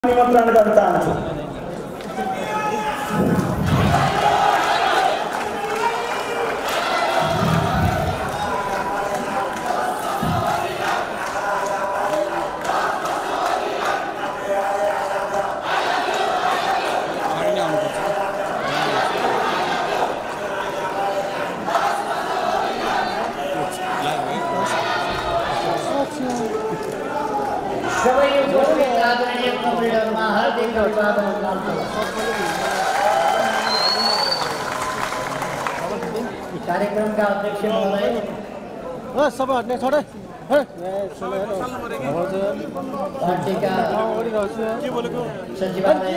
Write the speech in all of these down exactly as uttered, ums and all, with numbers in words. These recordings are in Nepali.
निमन्त्रण गर्न चाहन्छु। कार्यक्रम का अध्यक्ष महोदय सब हट्ने छोड़े पार्टी का सचिवालय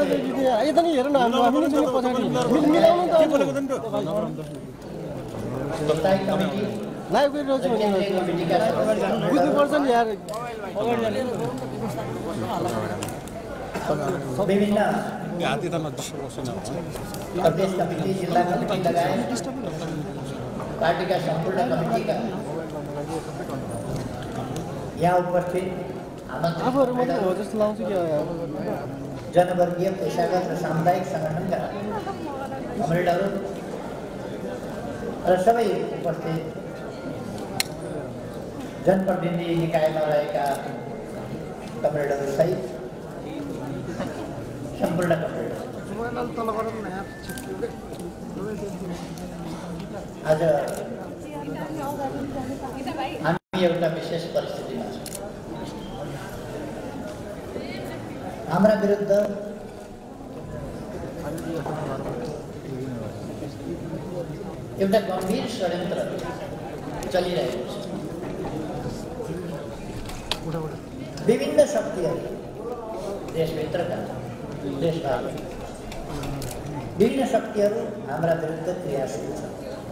कमेटी लाइभ बुझ्नुपर्छ नि यार विभिन्न प्रदेश कमिटी जिला कमिटी लगाए पार्टी का संपूर्ण कमिटी का यहाँ उपस्थित जनवर्गीय पेशागत र सामुदायिक संगठनका कमरेडहरू र सबै उपस्थित जनप्रतिनिधि निकायमा रहेका कमरेडहरू सहित सम्पूर्ण कमरेड आज हामी एउटा विशेष परिस्थितिमा छौँ। हाम्रा विरुद्ध एउटा गम्भीर षड्यन्त्र चलिरहेको छ। विभिन्न शक्तिहरू देशभित्रका देशभर विभिन्न शक्तिहरू हाम्रा विरुद्ध क्रियाशील छन्।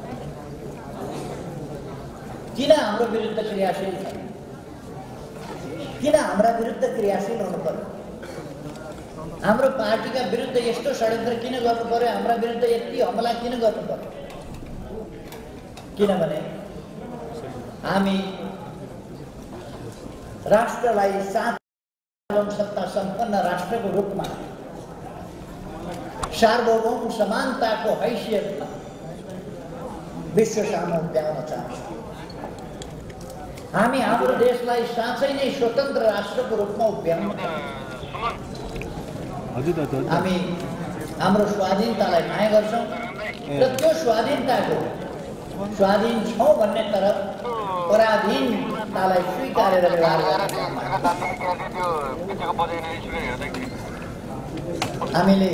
किन हाम्रो विरुद्ध क्रियाशील छन्? किन हाम्रा विरुद्ध क्रियाशील हुनु पर्यो? हाम्रो पार्टीका विरुद्ध यस्तो षड्यन्त्र किन गर्नु पर्यो? हाम्रा विरुद्ध यति हमला किन गर्नु पर्यो? किनभने हामी राष्ट्रलाई सार्वभौम सत्ता सम्पन्न राष्ट्रको रूपमा सार्वभौम समानताको हैसियतमा विश्व सामु उभ्याउन चाहन्छौँ। हामी हाम्रो देशलाई साँच्चै नै स्वतन्त्र राष्ट्रको रूपमा उभ्याउन चाहन्छौँ। हामी हाम्रो स्वाधीनतालाई माया गर्छौँ र त्यो स्वाधीनताको स्वाधीन छौँ भन्ने तरफ पराधीनतालाई स्वीकारेर व्यवहार गर्न हामीले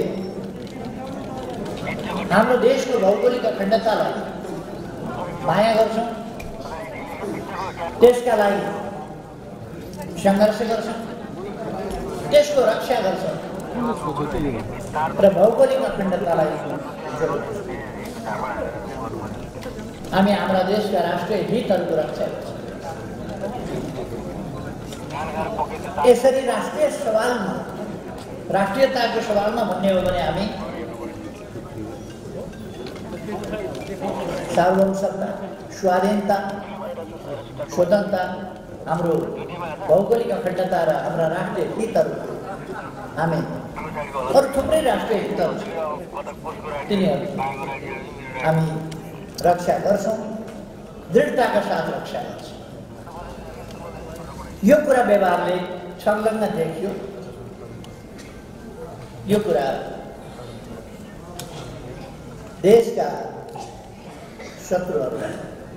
हाम्रो देशको भौगोलिक अखण्डतालाई माया गर्छौँ, त्यसका लागि सङ्घर्ष गर्छौँ, त्यसको रक्षा गर्छौँ र भौगोलिक अखण्डतालाई हामी हाम्रा देशका राष्ट्रिय हितहरूको रक्षा गर्छौँ। यसरी राष्ट्रिय सवालमा राष्ट्रियताको सवालमा भन्ने हो भने हामी सार्वभौम सत्ता, स्वाधीनता, स्वतन्त्रता, हाम्रो भौगोलिक अखण्डता र हाम्रा राष्ट्रिय हितहरू हामी अरू थुप्रै राष्ट्रिय हितहरू छ तिनीहरू हामी रक्षा गर्छौँ, दृढताका साथ रक्षा गर्छौँ। यो कुरा व्यवहारले संलग्न देखियो। यो कुरा देशका शत्रुहरूलाई,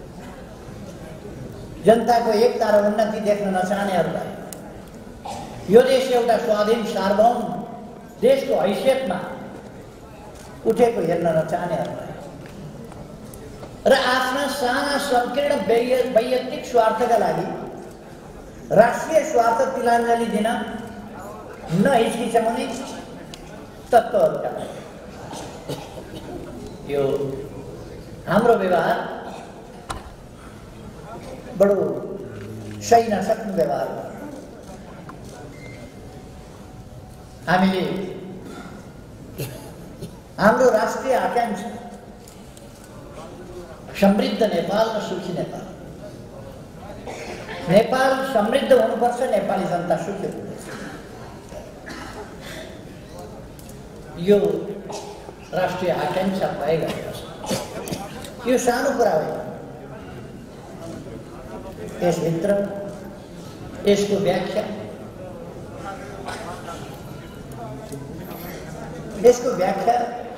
जनताको एकता र उन्नति देख्न नचाहनेहरूलाई, यो देश एउटा स्वाधीन सार्वभौम देशको हैसियतमा उठेको हेर्न नचाहनेहरूलाई र आफ्ना साना संकीर्ण वैयक्तिक स्वार्थका लागि राष्ट्रिय स्वार्थ तिलाञ्जली दिन नहिचकिचाउने तत्त्वहरूका लागि यो हाम्रो व्यवहार बडो सही नसक्ने व्यवहार हो। हामीले हाम्रो राष्ट्रिय आकांक्षा समृद्ध नेपाल र सुखी नेपाल, नेपाल समृद्ध हुनुपर्छ, नेपाली जनता सुखी हुनुपर्छ। यो राष्ट्रिय आकांक्षा तय गरेको छ। यो सानो कुरा होइन। यसभित्र यसको व्याख्या यसको व्याख्या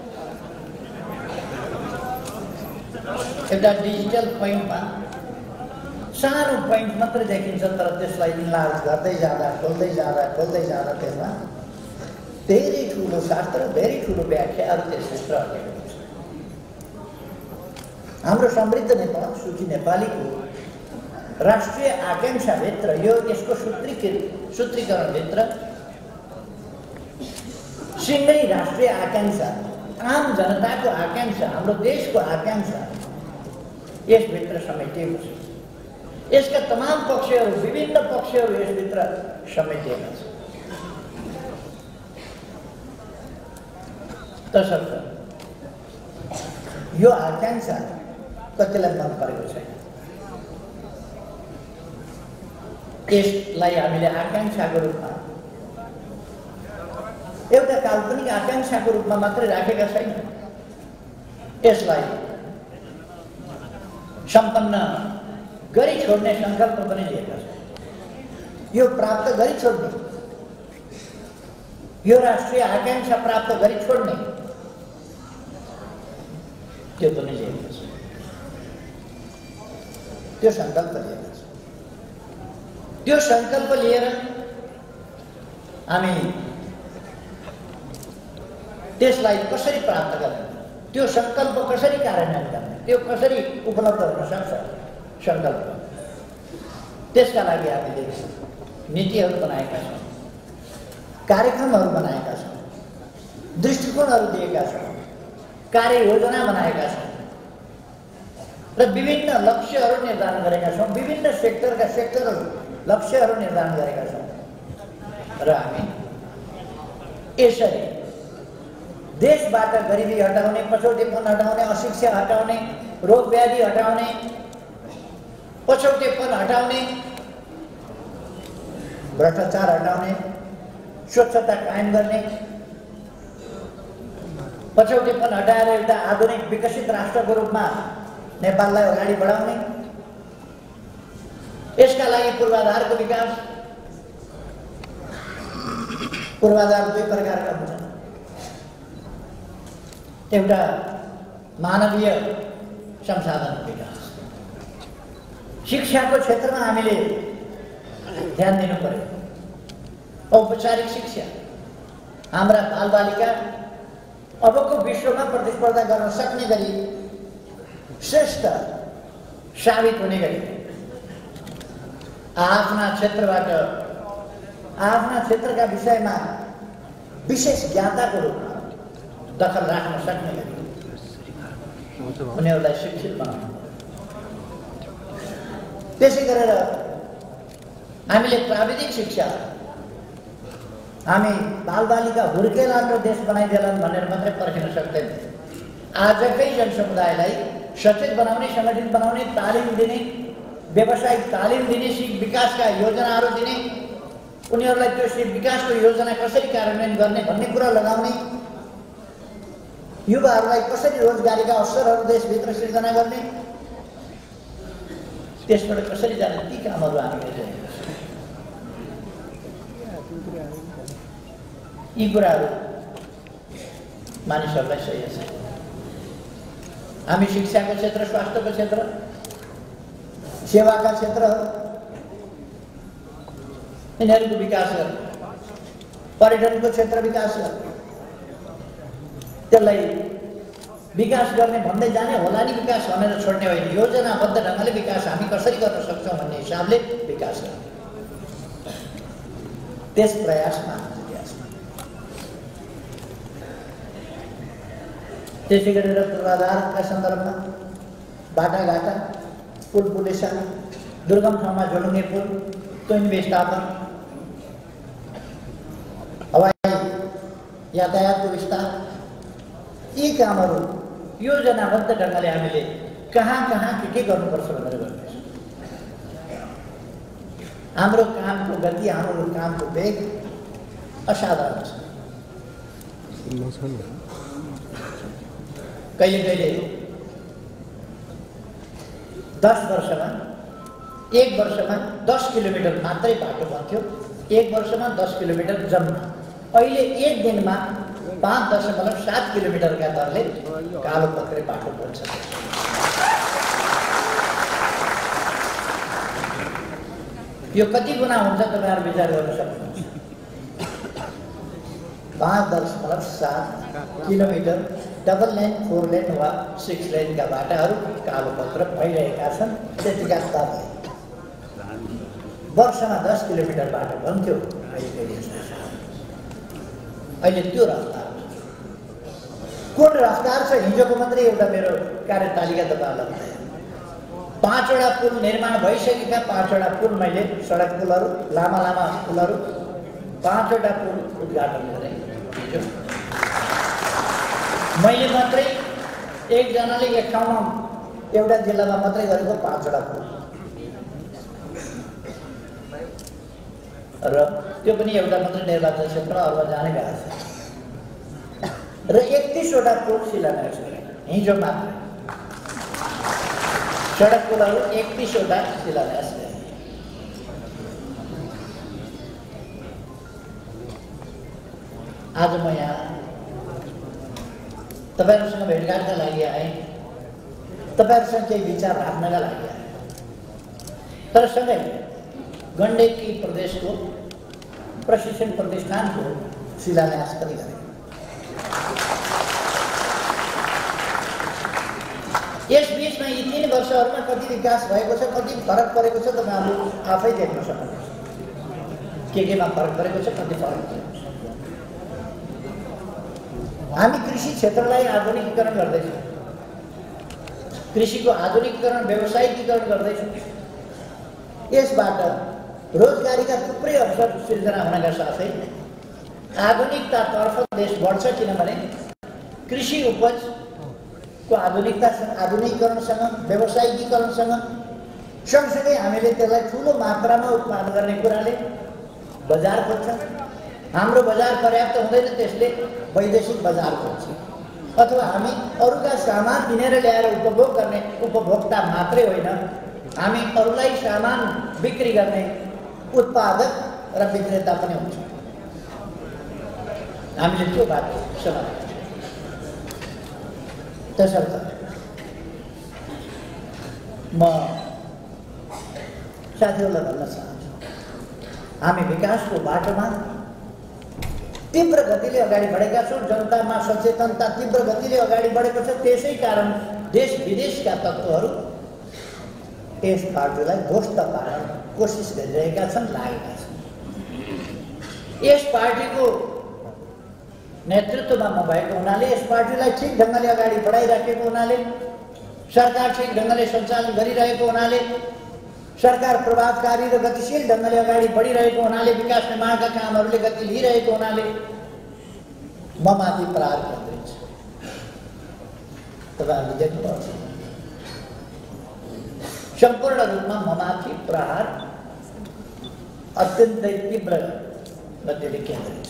एउटा डिजिटल पोइन्टमा सानो पोइन्ट मात्र देखिन्छ, तर त्यसलाई इन्लार्ज गर्दै जाँदा खोल्दै जाँदा खोल्दै जाँदा त्यसमा धेरै ठुलो शास्त्र, धेरै ठुलो व्याख्याहरू त्यसभित्र अटेको छ। हाम्रो समृद्ध नेपाल, सुखी नेपालीको राष्ट्रिय आकांक्षाभित्र यो यसको सूत्रीकृत सूत्रीकरणभित्र सिँगै राष्ट्रिय आकांक्षा, आम जनताको आकांक्षा, हाम्रो देशको आकांक्षा यसभित्र समेटिएको छ। यसका तमाम पक्षहरू, विभिन्न पक्षहरू यसभित्र समेटिएका छन्। तसर्थ यो आकांक्षा कतिलाई मन परेको छैन। यसलाई हामीले आकांक्षाको रूपमा, एउटा काल्पनिक आकांक्षाको रूपमा मात्रै राखेका छैन। यसलाई सम्पन्न गरी छोड्ने संकल्प पनि लिएका छन्। यो प्राप्त गरी छोड्ने, यो राष्ट्रिय आकांक्षा प्राप्त गरी छोड्ने, त्यो पनि लिएका छन्। त्यो संकल्प लिएका छन्। त्यो संकल्प लिएर हामी त्यसलाई कसरी प्राप्त गर्ने, त्यो संकल्प कसरी कार्यान्वयन गर्ने, त्यो कसरी उपलब्ध हुन सक्छ संकल्प, त्यसका लागि हामीले नीतिहरू बनाएका छौँ, कार्यक्रमहरू बनाएका छौँ, दृष्टिकोणहरू दिएका छौँ, कार्ययोजना बनाएका छौँ र विभिन्न लक्ष्यहरू निर्धारण गरेका छौँ। विभिन्न सेक्टरका सेक्टरहरू लक्ष्यहरू निर्धारण गरेका छौँ र हामी यसरी देशबाट गरिबी हटाउने, पछौटेपन हटाउने, अशिक्षा हटाउने, रोग व्याधि हटाउने, पछौटेपन हटाउने, भ्रष्टाचार हटाउने, स्वच्छता कायम गर्ने, पछौटेपन हटाएर एउटा आधुनिक विकसित राष्ट्रको रूपमा नेपाललाई अगाडि बढाउने, यसका लागि पूर्वाधारको विकास। पूर्वाधार दुई प्रकारका हुन्छन्। एउटा मानवीय संसाधन विकास, शिक्षाको क्षेत्रमा हामीले ध्यान दिनु पर्यो। औपचारिक शिक्षा हाम्रा बालबालिका अबको विश्वमा प्रतिस्पर्धा गर्न सक्ने गरी श्रेष्ठ साबित हुने गरी आफ्ना क्षेत्रबाट, आफ्ना क्षेत्रका विषयमा विशेष ज्ञाताको रूपमा दखल राख्न सक्ने गरी उनीहरूलाई शिक्षित बनाउनु। त्यसै गरेर हामीले प्राविधिक शिक्षा, हामी बालबालिका हुर्केलान् र देश बनाइदेलान् भनेर मात्रै पर्खिन सक्दैन। आजकै जनसमुदायलाई सचेत बनाउने, सङ्गठित बनाउने, तालिम दिने, व्यावसायिक तालिम दिने, सिप विकासका योजनाहरू दिने, उनीहरूलाई त्यो सिप विकासको योजना कसरी कार्यान्वयन गर्ने भन्ने कुरा लगाउने, युवाहरूलाई कसरी रोजगारीका अवसरहरू देशभित्र सिर्जना गर्ने, त्यसबाट कसरी जाने, ती कामहरू हामीले गरेका छौँ। यी कुराहरू मानिसहरूलाई सही छ। हामी शिक्षाको क्षेत्र, स्वास्थ्यको क्षेत्र, सेवाका क्षेत्रहरू यिनीहरूको विकास गर्ने, पर्यटनको क्षेत्र विकास गर्ने, त्यसलाई विकास गर्ने भन्दै जाने होला नि विकास भनेर छोड्ने होइन। योजनाबद्ध ढङ्गले विकास हामी कसरी गर्न सक्छौँ भन्ने हिसाबले विकास गर्ने, त्यस प्रयासमा त्यसै गरेर पूर्वाधारका सन्दर्भमा बाटाघाटा, पुल पुलेसा, दुर्गम ठाउँमा जोड्ने पुल, तुन विस्थापन, हवाई यातायातको विस्तार, यी कामहरू योजनाबद्ध ढङ्गले हामीले कहाँ कहाँ के के गर्नुपर्छ भनेर गर्दैछौँ। हाम्रो कामको गति, हाम्रो कामको वेग असाधारण छ। कहिले कहिले दस वर्षमा एक वर्षमा दस किलोमिटर मात्रै बाटो बन्थ्यो, एक वर्षमा दस किलोमिटर जम्मा। अहिले एक दिनमा पाँच दशमलव सात किलोमिटरका दरले कालोपत्रे बाटो बन्छ। यो कति गुणा हुन्छ तपाईँहरू विचार गर्न सक्नुहुन्छ? पाँच दशमलव सात kilometre double lane, four lane वा सिक्स लेनका बाटाहरू कालोपत्र भइरहेका छन्। त्यतिका दरले वर्षमा दस किलोमिटर बाटो बन्थ्यो, अहिले त्यो रफ्तार कुन रफ्तार छ? हिजोको मात्रै एउटा मेरो कार्यतालिका तपाईँहरूलाई बताएँ। पाँचवटा पुल निर्माण भइसकेका पाँचवटा पुल मैले सडक पुलहरू, लामा लामा पुलहरू पाँचवटा पुल उद्घाटन गरेँ हिजो। मैले मात्रै एकजनाले एक ठाउँमा एउटा जिल्लामा मात्रै गरेको पाँचवटा पुल र त्यो पनि एउटा मात्रै निर्वाचन क्षेत्र, अरूमा जानै गएको छ। र एकतिसवटा पुल शिलान्यास गरे हिजो मात्र। सडक पुलहरू एकतिसवटा शिलान्यास गरे। आज म यहाँ तपाईँहरूसँग भेटघाटका लागि आएँ, तपाईँहरूसँग केही विचार राख्नका लागि आएँ। तर सँगै गण्डकी प्रदेशको प्रशिक्षण प्रतिष्ठानको शिलान्यास पनि गरे। यस बिचमा यी तीन वर्षहरूमा कति विकास भएको छ, कति फरक परेको छ, तपाईँहरू आफै देख्न सक्नुहुन्छ। के केमा फरक परेको छ, कति फरक परेको छ। हामी कृषि क्षेत्रलाई आधुनिकीकरण गर्दैछौँ, कृषिको आधुनिकीकरण, व्यावसायिकीकरण गर्दैछौँ। यसबाट रोजगारीका थुप्रै अवसर सिर्जना हुनका साथै आधुनिकतातर्फ देश बढ्छ। किनभने कृषि उपजको आधुनिकतासँग, आधुनिकीकरणसँग, व्यावसायिकीकरणसँग सँगसँगै हामीले त्यसलाई ठुलो मात्रामा उत्पादन गर्ने कुराले बजार खोज्छ। हाम्रो बजार पर्याप्त हुँदैन, त्यसले वैदेशिक बजार खोज्छ। अथवा हामी अरूका सामान किनेर ल्याएर उपभोग गर्ने उपभोक्ता मात्रै होइन, हामी अरूलाई सामान बिक्री गर्ने उत्पादक र विक्रेता पनि हुन्छ। हामीले त्यो बाटो समाप्त। त्यसर्थ म साथीहरूलाई भन्न चाहन्छु, हामी विकासको बाटोमा तीव्र गतिले अगाडि बढेका छौँ। जनतामा सचेतनता तीव्र गतिले अगाडि बढेको छ। त्यसै कारण देश विदेशका तत्त्वहरू यस पार्टीलाई ध्वस्त पार्न कोसिस गरिरहेका छन्, लागेका छन्। यस पार्टीको नेतृत्वमा म भएको हुनाले, यस पार्टीलाई ठिक ढङ्गले अगाडि बढाइराखेको हुनाले, सरकार ठिक ढङ्गले सञ्चालन गरिरहेको हुनाले, सरकार प्रभावकारी र गतिशील ढङ्गले अगाडि बढिरहेको हुनाले, विकास निर्माणका कामहरूले गति लिइरहेको हुनाले म माथि प्रहार केन्द्रित छ। तपाईँहरूले देख्नुपर्छ, सम्पूर्ण रूपमा म माथि प्रहार अत्यन्तै तीव्र गतिले केन्द्रित छ।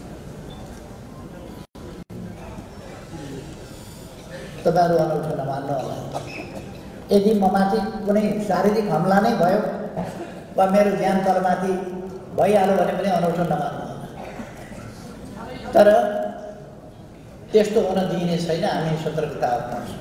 तपाईँहरू अनौठो नमान्नु होला। यदि म माथि कुनै शारीरिक हमला नै भयो वा मेरो ज्यान तलमाथि भइहाल्यो भने पनि अनौठो नमान्नु होला। तर त्यस्तो हुन दिइने छैन, हामी सतर्कता अप्नाउँछौँ।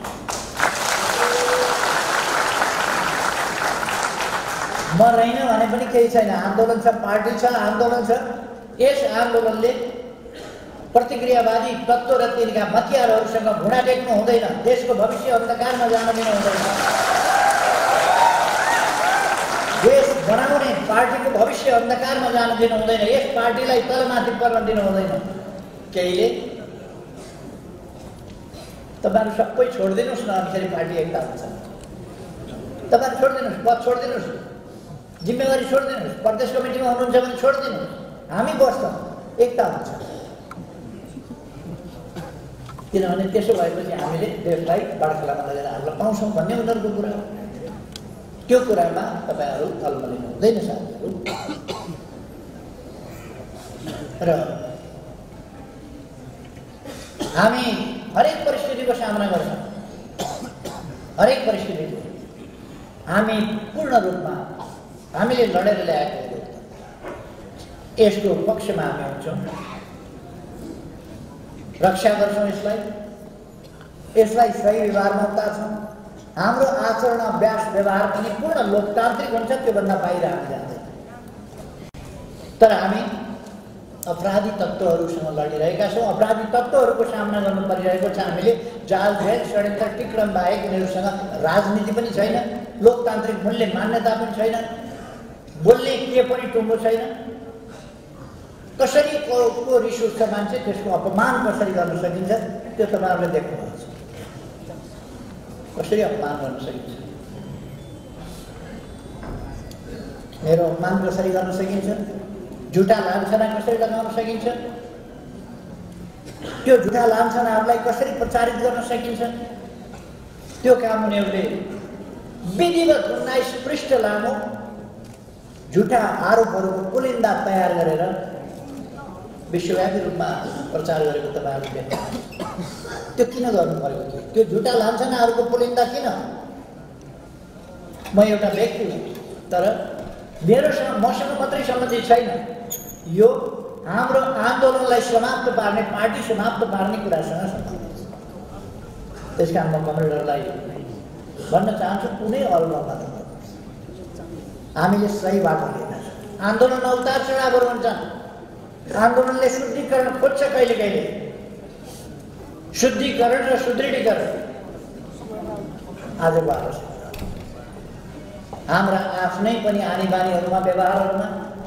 म रहेन भने पनि केही छैन, आन्दोलन छ, पार्टी छ, आन्दोलन छ। यस आन्दोलनले प्रतिक्रियावादी तत्त्व र तिनका हतियारहरूसँग घुँडा टेक्नु हुँदैन। देशको भविष्य अन्धकारमा जान दिनु हुँदैन। देश बनाउने पार्टीको भविष्य अन्धकारमा जान दिनु हुँदैन। यस पार्टीलाई तलमाथि पर्न दिनु हुँदैन। केहीले तपाईँहरू सबै छोडिदिनुहोस् न, अनि फेरि पार्टी एकता हुन्छ। तपाईँहरू छोडिदिनुहोस्, पद छोडिदिनुहोस्, जिम्मेवारी छोडिदिनुहोस्, प्रदेश कमिटीमा हुनुहुन्छ भने छोडिदिनुहोस्, हामी बस्छौँ, एकता हुन्छ। किनभने त्यसो भएपछि हामीले देशलाई बडखलामा लगेर हाल्न पाउँछौँ भन्ने उनीहरूको कुरा हो। त्यो कुरामा तपाईँहरू अलमलिनु हुँदैन साथीहरू। र हामी हरेक परिस्थितिको सामना गर्छौँ। हरेक परिस्थितिको हामी पूर्ण रूपमा हामीले लडेर ल्याएको यसको पक्षमा हामी हुन्छौँ, रक्षा गर्छौँ, यसलाई यसलाई सही व्यवहारमा उतार्छौँ। हाम्रो आचरण अभ्यास व्यवहार पनि पूर्ण लोकतान्त्रिक हुन्छ, त्योभन्दा बाहिर हामी जाँदैन। तर हामी अपराधी तत्त्वहरूसँग लडिरहेका छौँ। अपराधी तत्त्वहरूको सामना गर्नु परिरहेको छ। हामीले जाल झेल षड्यन्त्र टिक्रम बाहेक उनीहरूसँग राजनीति पनि छैन, लोकतान्त्रिक मूल्य मान्यता पनि छैन, बोल्ने के पनि टुङ्गो छैन। कसरी को को रिस उठ्छ मान्छे, त्यसको अपमान कसरी गर्न सकिन्छ त्यो तपाईँहरूले देख्नुहुन्छ। कसरी अपमान गर्न सकिन्छ, मेरो अपमान कसरी गर्न सकिन्छ, झुटा लान्छना कसरी लगाउन सकिन्छ, त्यो झुटा लान्छनाहरूलाई कसरी प्रचारित गर्न सकिन्छ, त्यो काम उनीहरूले विधिवत उन्नाइस पृष्ठ लामो झुटा आरोपहरूको पुलिन्दा तयार गरेर विश्वव्यापी रूपमा प्रचार गरेको तपाईँहरूले देख्नुहुन्छ। त्यो किन गर्नु परेको थियो? त्यो झुटा लान्छनाहरूको पुलिन्दा किन? म एउटा व्यक्ति हुँ, तर मेरोसँग मसँग मात्रै सम्बन्धित छैन। यो हाम्रो आन्दोलनलाई समाप्त पार्ने, पार्टी समाप्त पार्ने कुरासँग सम्बन्धित छ। त्यस कारण म कमरेडरलाई भन्न चाहन्छु, कुनै अलगमा नगर्नुहोस्। हामीले सही बाटो लिएका छौँ। आन्दोलन उतार चढावहरू हुन्छन्। आन्दोलनले शुद्धिकरण खोज्छ कहिले कहिले, शुद्धिकरण र सुदृढीकरण आजको आवश्यकता। हाम्रा आफ्नै पनि आनी बानीहरूमा, व्यवहारहरूमा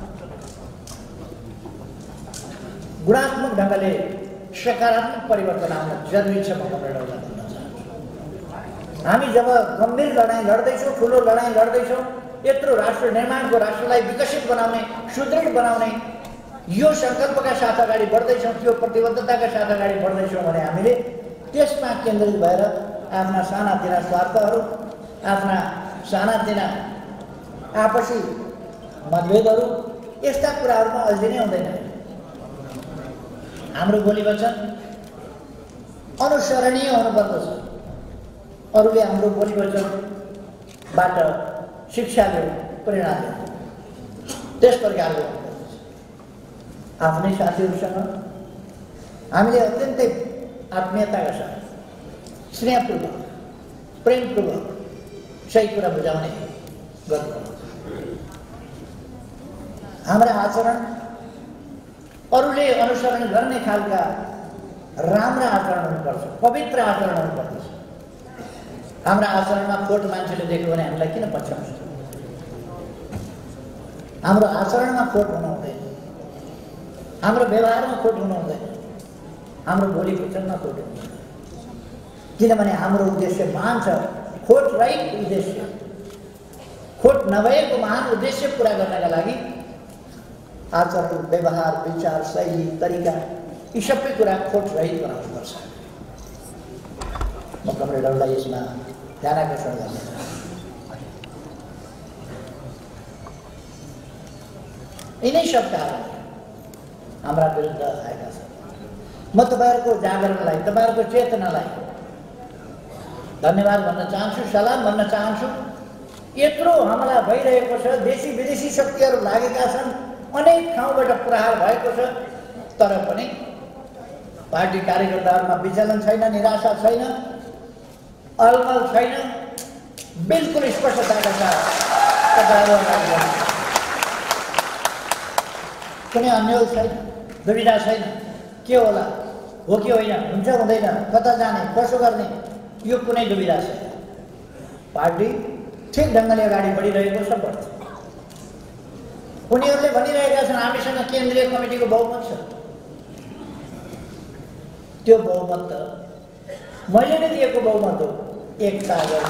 गुणात्मक ढङ्गले सकारात्मक परिवर्तन आउन जरुरी छ। म कमरेडरलाई भन्न चाहन्छु, हामी जब गम्भीर लडाइँ लड्दैछौँ, ठुलो लडाइँ लड्दैछौँ, यत्रो राष्ट्र निर्माणको, राष्ट्रलाई विकसित बनाउने, सुदृढ बनाउने यो सङ्कल्पका साथ अगाडि बढ्दैछौँ, त्यो प्रतिबद्धताका साथ अगाडि बढ्दैछौँ भने हामीले त्यसमा केन्द्रित भएर आफ्ना सानातिना स्वार्थहरू, आफ्ना सानातिना आपसी मतभेदहरू, यस्ता कुराहरूमा अल्झिनै हुँदैन। हाम्रो बोली वचन अनुसरणीय हुनुपर्दछ। अरूले हाम्रो बोली वचनबाट शिक्षा लियो, प्रेरणा लियो, त्यस प्रकारले आफ्नै साथीहरूसँग हामीले अत्यन्तै आत्मीयताका साथ, स्नेहपूर्वक, प्रेमपूर्वक सही कुरा बुझाउने गर्नुपर्छ। हाम्रा आचरण अरूले अनुसरण गर्ने खालका राम्रा आचरण हुनुपर्छ, पवित्र आचरण हुनुपर्छ। हाम्रा आचरणमा खोट मान्छेले देख्यो भने हामीलाई किन पछ्याउँछ? हाम्रो आचरणमा खोट हुनु हुँदैन, हाम्रो व्यवहारमा खोट हुनु हुँदैन, हाम्रो बोली वचनमा खोट हुनु हुँदैन। किनभने हाम्रो उद्देश्य महान छ, खोट रहित उद्देश्य, खोट नभएको महान उद्देश्य पुरा गर्नका लागि आचरण, व्यवहार, विचार, शैली, तरिका यी सबै कुरा खोट रहित बनाउनुपर्छ। म कमरेडरलाई यसमा ध्यान आकर्षण गर्न चाहन्छु। यिनै सब कारण हाम्रा विरुद्ध आएका छन्। म तपाईँहरूको जागरणलाई, तपाईँहरूको चेतनालाई धन्यवाद भन्न चाहन्छु, सलाम भन्न चाहन्छु। यत्रो हमला भइरहेको छ, देशी विदेशी शक्तिहरू लागेका छन्, अनेक ठाउँबाट प्रहार भएको छ, तर पनि पार्टी कार्यकर्ताहरूमा विचलन छैन, निराशा छैन, अलमल छैन, बिल्कुल स्पष्टताका साथ तपाईँहरू अगाडि बढ्नु। कुनै अन्यल छैन, दुविधा छैन, के होला, हो कि होइन, हुन्छ हुँदैन, कता जाने, कसो गर्ने, यो कुनै दुविधा छैन। पार्टी ठिक ढङ्गले अगाडि बढिरहेको छ, बढ्छ। उनीहरूले भनिरहेका छन् हामीसँग केन्द्रीय कमिटीको बहुमत छ। त्यो बहुमत त मैले नै दिएको बहुमत हो, एकता गर्न,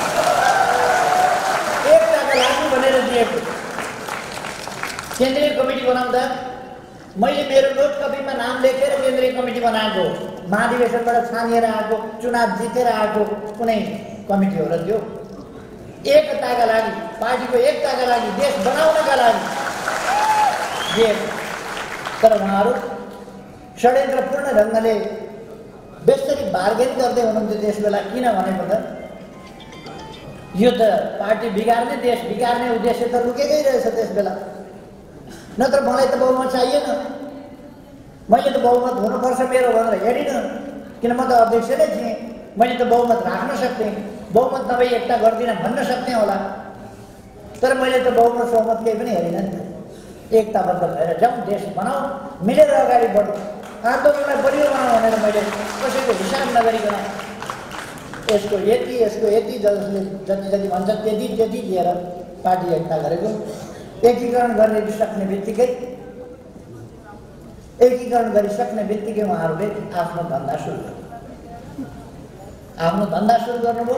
एकताका लागि भनेर दिएको। केन्द्रीय कमिटी बनाउँदा मैले मेरो नोट कपीमा नाम लेखेर केन्द्रीय कमिटी बनाएको, महाधिवेशनबाट छानिएर आएको, चुनाव जितेर आएको कुनै कमिटी हो र त्यो? एकताका लागि, पार्टीको एकताका लागि, देश बनाउनका लागि दिएको। तर उहाँहरू षड्यन्त्रपूर्ण ढङ्गले बार्गेन गर्दै हुनुहुन्थ्यो त्यस बेला किन भनेको त यो त पार्टी बिगार्ने देश बिगार्ने उद्देश्य त लुकेकै रहेछ त्यस बेला। नत्र मलाई त बहुमत चाहिएन, मैले त बहुमत हुनुपर्छ मेरो भनेर हेरिनँ, किन म त अध्यक्ष नै थिएँ, मैले त बहुमत राख्न सक्थेँ, बहुमत नभई एकता गर्दिनँ भन्न सक्थेँ होला, तर मैले त बहुमत सहमत केही पनि हेरिनँ नि त। एकताबद्ध भएर जाउँ, देश बनाऊ, मिलेर अगाडि बढौँ, आन्दोलनलाई बलियो बनाऊ भनेर मैले कसैको हिसाब नगरिकन यसको यति यसको यति जसले जति जति भन्छ त्यति त्यति दिएर पार्टी एकता गरेको। एकीकरण गर्ने सक्ने बित्तिकै एकीकरण गरिसक्ने बित्तिकै उहाँहरूले आफ्नो धन्दा सुरु गर्नु आफ्नो धन्दा सुरु गर्नुभयो।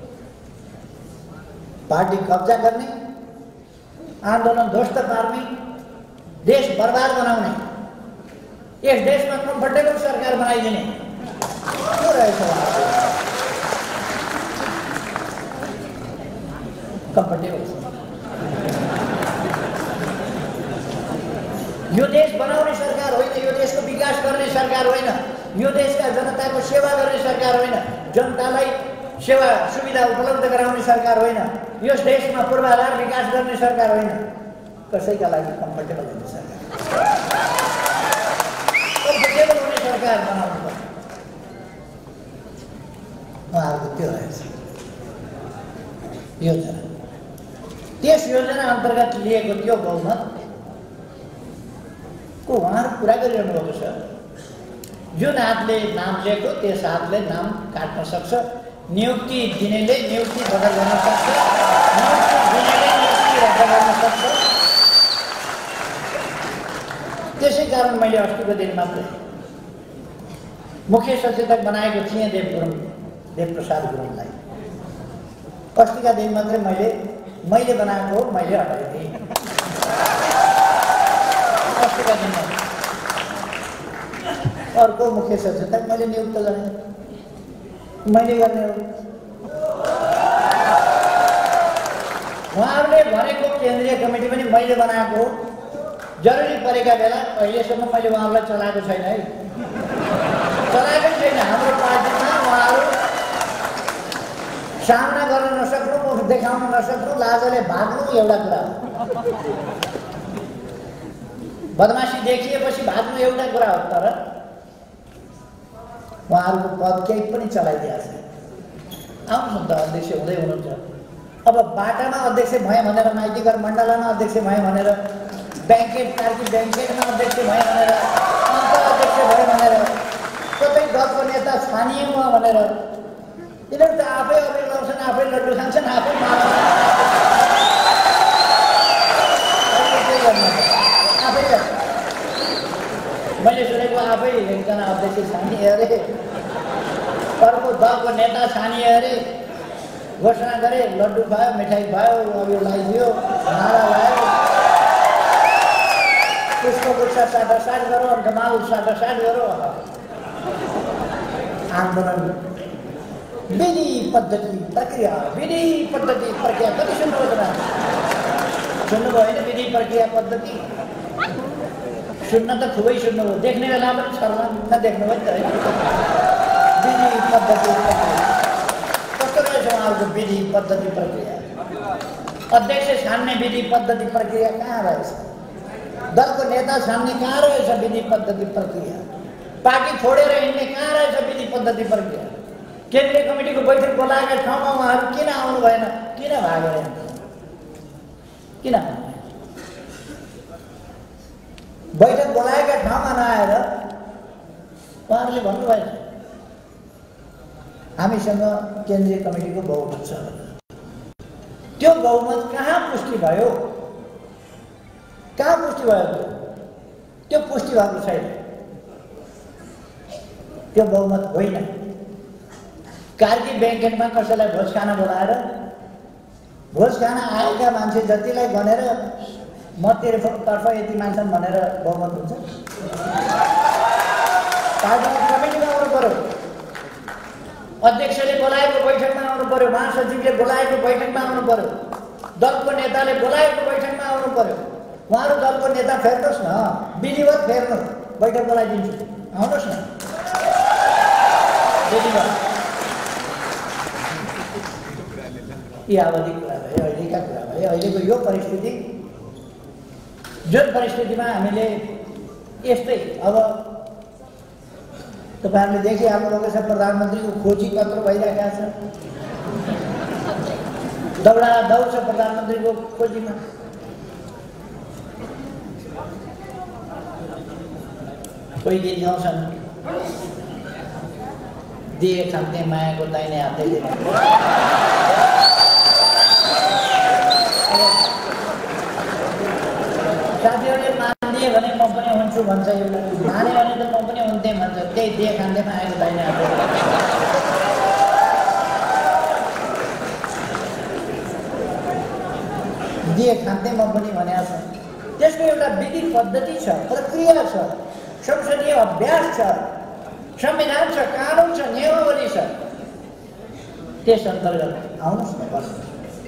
पार्टी कब्जा गर्ने, आन्दोलन ध्वस्त पार्ने, देश बर्बाद बनाउने, यस देशमा कम्फर्टेबल सरकार बनाइदिने के रहेछ कम्फर्टेबल। यो देश बनाउने सरकार होइन, यो देशको विकास गर्ने सरकार होइन, यो देशका जनताको सेवा गर्ने सरकार होइन, जनतालाई सेवा सुविधा उपलब्ध गराउने सरकार होइन, यस देशमा पूर्वाधार विकास गर्ने सरकार होइन, कसैका लागि कम्फर्टेबल हुने सरकार कम्फर्टेबल हुने सरकार बनाउनु पर्छ। उहाँहरूको त्यो रहेछ योजना। त्यस योजना अन्तर्गत लिएको त्यो बहुमत को उहाँहरू पुरा गरिरहनु भएको छ। जुन हातले नाम लिएको त्यस हातले नाम काट्न सक्छ, नियुक्ति दिनेले नियुक्ति बदल गर्न सक्छ, नियुक्ति दिनेले नियुक्ति रद्द गर्न सक्छ। त्यसै कारण मैले अस्तिको दिन मात्रै मुख्य सचेतक बनाएको थिएँ देव गुरुङ देवप्रसाद गुरुङलाई। अस्तिका दिन मात्रै मैले मैले बनाएको मैले हटाइदिएँ। अस्तिका दिन अर्को मुख्य सचेतक मैले नियुक्त गरेँ, मैले गर्ने हो। उहाँहरूले भनेको केन्द्रीय कमिटी पनि मैले बनाएको, जरुरी परेका बेला अहिलेसम्म मैले उहाँहरूलाई चलाएको छैन है, चलाएकै छैन। हाम्रो पार्टीमा उहाँहरू सामना गर्न नसक्नु, मुख देखाउन नसक्नु, लाजले भाग्नु एउटा कुरा हो, बदमासी देखिएपछि भाग्नु एउटा कुरा हो, तर उहाँहरूको पद केही पनि चलाइदिएको छैन। आउनुहोस् त अध्यक्ष हुँदै हुनुहुन्छ, अब बाटामा अध्यक्ष भएँ भनेर, माइतीघर मण्डलामा अध्यक्ष भएँ भनेर, ब्याङ्केट कार्की ब्याङ्केटमा अध्यक्ष भएँ भनेर, अन्त अध्यक्ष भएँ भनेर, कतै दलको नेता छानिए म भनेर, यिनीहरू त आफै अबिर लाउँछन्, आफै लड्डु खान्छन्, आफै मार्छन्, के गर्नु आफै। मैले सुनेको आफै एकजना अध्यक्ष छानिए अरे, अर्को दलको नेता छानिए अरे, घोषणा गरे, लड्डु खुवायो, मिठाई खुवायो, अबिर लगाइदियो, नारा लगायो, पुष्पगुच्छ साटासाट गरौँ, ढमाल साटासाट गरौँ। आन्दोलन विधि पद्धति प्रक्रिया विधि पद्धति प्रक्रिया कति सुन्नुभयो त? सुन्नुभयो होइन? विधि प्रक्रिया पद्धति सुन्न त खुबै सुन्नुभयो, देख्ने बेला पनि छर्लङ्ग देख्नुभयो नि त है। विधि पद्धति प्रक्रिया कस्तो रहेछ उहाँहरूको विधि पद्धति प्रक्रिया? अध्यक्ष छान्ने विधि पद्धति प्रक्रिया कहाँ रहेछ? दलको नेता छान्ने कहाँ रहेछ विधि पद्धति प्रक्रिया? पार्टी छोडेर हिँड्ने कहाँ रहेछ विधि पद्धति प्रक्रिया? केन्द्रीय कमिटीको बैठक बोलाएका ठाउँमा उहाँहरू किन आउनु भएन? किन भागेर किन बैठक बोलाएका ठाउँमा नआएर उहाँहरूले भन्नुभएन हामीसँग केन्द्रीय कमिटीको बहुमत छ। त्यो बहुमत कहाँ पुष्टि भयो? कहाँ पुष्टि भयो? त्यो पुष्टि भएको छैन। त्यो बहुमत होइन। कार्की ब्याङ्केटमा कसैलाई भोज खान बोलाएर भोज खान आएका मान्छे जतिलाई गनेर म तेरोतर्फ यति मान्छन् भनेर बहुमत हुन्छ? पार्टीको कमिटीमा आउनु पर्यो, अध्यक्षले बोलाएको बैठकमा आउनु पर्यो, महासचिवले बोलाएको बैठकमा आउनु पर्यो, दलको नेताले बोलाएको बैठकमा आउनु पर्यो। उहाँहरू दलको नेता फेर्नुहोस् न, विधिवत फेर्नु, बैठक बोलाइदिन्छु, आउनुहोस् न। यी आवधिक कुरा भयो, अहिलेका कुरा भयो। अहिलेको यो परिस्थिति, जुन परिस्थितिमा हामीले यस्तै अब तपाईँहरूले देखिहाल्नुभएको छ, प्रधानमन्त्रीको खोजी पत्र भइरहेका छ, दौडा दौड छ प्रधानमन्त्रीको खोजीमा। कोही गीत गाउँछन्, दिए खान्थे मायाको दाहिने हातै दिने। साथीहरूले मानिदिए भने म पनि हुन्छु भन्छ, एउटा माने भने त म पनि हुन्थेँ भन्छ। त्यही दिए खान्थे मायाको दाहिने हातै दिए खान्थे म पनि भनेको छ। त्यसको एउटा विधि पद्धति छ, प्रक्रिया छ, संसदीय अभ्यास छ, संविधान छ, कानुन छ, नियमावली छ। त्यस अन्तर्गत आउनुहोस् न बस्नु।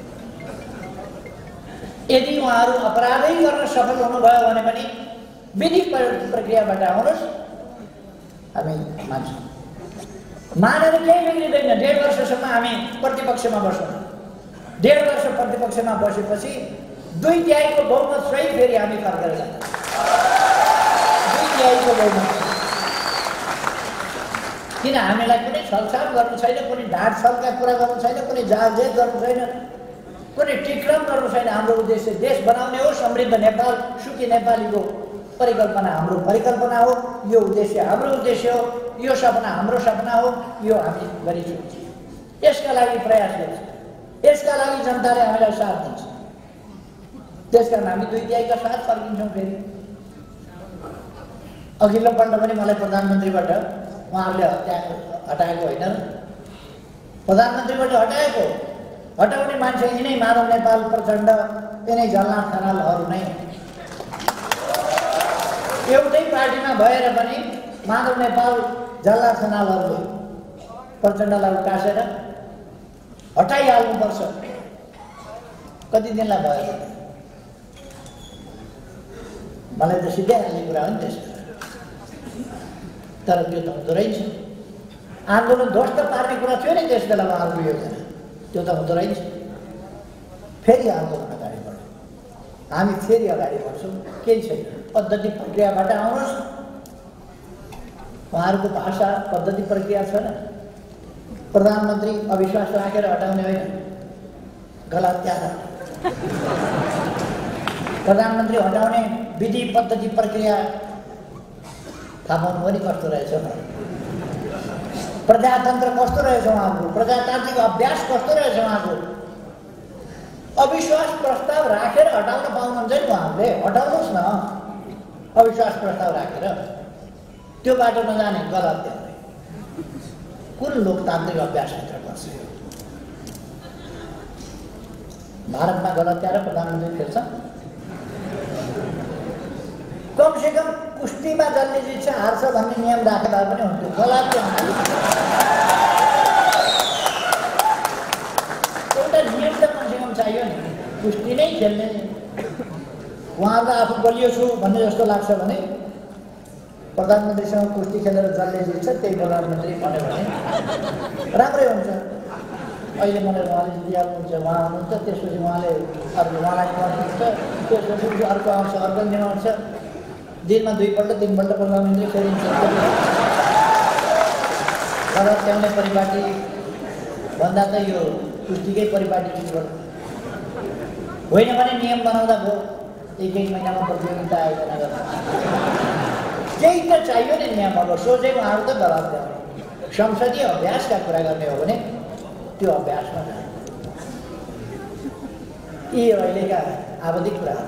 यदि उहाँहरू अपराधै गर्न सफल हुनुभयो भने पनि विधि प्रक्रियाबाट आउनुहोस्, हामी मान्छौँ। मानेर केही बिग्रिँदैन। डेढ वर्षसम्म हामी प्रतिपक्षमा बस्छौँ। डेढ वर्ष प्रतिपक्षमा बसेपछि दुई तिहाईको बहुमत सहित फेरि हामी फर्केर जान्छौँ। दुई तिहाईको बहुमत। किन हामीलाई कुनै छलछाल गर्नु छैन, कुनै ढाड छलका कुरा गर्नु छैन, कुनै जालजेल गर्नु छैन, कुनै टिक्रम गर्नु छैन। हाम्रो उद्देश्य देश बनाउने हो, समृद्ध नेपाल, सुखी नेपालीको परिकल्पना हाम्रो परिकल्पना हो। यो उद्देश्य हाम्रो उद्देश्य हो, यो सपना हाम्रो सपना हो। यो हामी गरिसक्छौँ। यसका लागि प्रयास गर्छौँ, यसका लागि जनताले हामीलाई साथ दिन्छ। त्यसकारण हामी दुई तिहाईका साथ फर्किन्छौँ। फेरि अघिल्लो पल्ट पनि मलाई प्रधानमन्त्रीबाट उहाँहरूले हत्या हटाएको होइन, प्रधानमन्त्रीबाट हटाएको। हटाउने मान्छे यिनै माधव नेपाल प्रचण्ड, यिनै झलनाथ खनालहरू नै। एउटै पार्टीमा भएर पनि माधव नेपाल, झलनाथ खनालहरूले प्रचण्डलाई उकासेर हटाइहाल्नुपर्छ। कति दिनलाई भयो? मलाई त सिधाइहाल्ने कुरा हो नि त्यसमा। तर त्यो त हुँदो रहेछ। आन्दोलन ध्वस्त पार्ने कुरा थियो नि त्यस बेला उहाँहरूको योजना। त्यो त हुँदो रहेछ। फेरि आन्दोलन अगाडि बढ्यो। हामी फेरि अगाडि बढ्छौँ। केही छैन। पद्धति प्रक्रियाबाट आउनुहोस्। उहाँहरूको भाषा पद्धति प्रक्रिया छैन। प्रधानमन्त्री अविश्वास राखेर हटाउने होइन, गलत त्याग। प्रधानमन्त्री हटाउने विधि पद्धति प्रक्रिया थाहा पाउनु पनि कस्तो रहेछ। प्रजातन्त्र कस्तो रहेछ उहाँको, प्रजातान्त्रिक अभ्यास कस्तो रहेछ उहाँको। अविश्वास प्रस्ताव राखेर हटाउन पाउनुहुन्छ नि उहाँहरूले। हटाउनुहोस् न अविश्वास प्रस्ताव राखेर। त्यो बाटो नजाने गलत त्याग। कुन लोकतान्त्रिक अभ्यासभित्र पर्छ? भारतमा गलत त्याएर प्रधानमन्त्री फेर्छ। कमसे कम कुस्तीमा जसले जित्छ हार्छ भन्ने नियम राखेर पनि हुन्थ्यो। गलत एउटा नियम त कमसे कम चाहियो नि। कुस्ती नै खेल्ने उहाँहरूलाई आफू बलियो छु भन्ने जस्तो लाग्छ भने प्रधानमन्त्रीसँग कुस्ती खेलेर जसले जित्छ त्यही प्रधानमन्त्री भन्यो भने राम्रै हुन्छ। अहिले मलाई उहाँले जितिहाल्नुहुन्छ, उहाँ हुनुहुन्छ, त्यसपछि उहाँले अर्को उहाँलाई गर्नुहुन्छ, त्यसपछि अर्को आउँछ, अर्को निभाउँछ। दिनमा दुईपल्ट तिनपल्ट प्रधानमन्त्री फेरिन्छ। गलत त्याउने परिपाटी भन्दा त यो कुस्तीकै परिपाटी चिजबाट होइन भने नियम बनाउँदा भयो। एक एक महिनामा प्रतियोगिता आयोजना गर्छ। केही त चाहियो नि नियम। अब सोचेको उहाँहरू त गलत त्याउने। संसदीय अभ्यासका कुरा गर्ने हो भने त्यो अभ्यासमा जाने। यी अहिलेका आवधिक कुराहरू।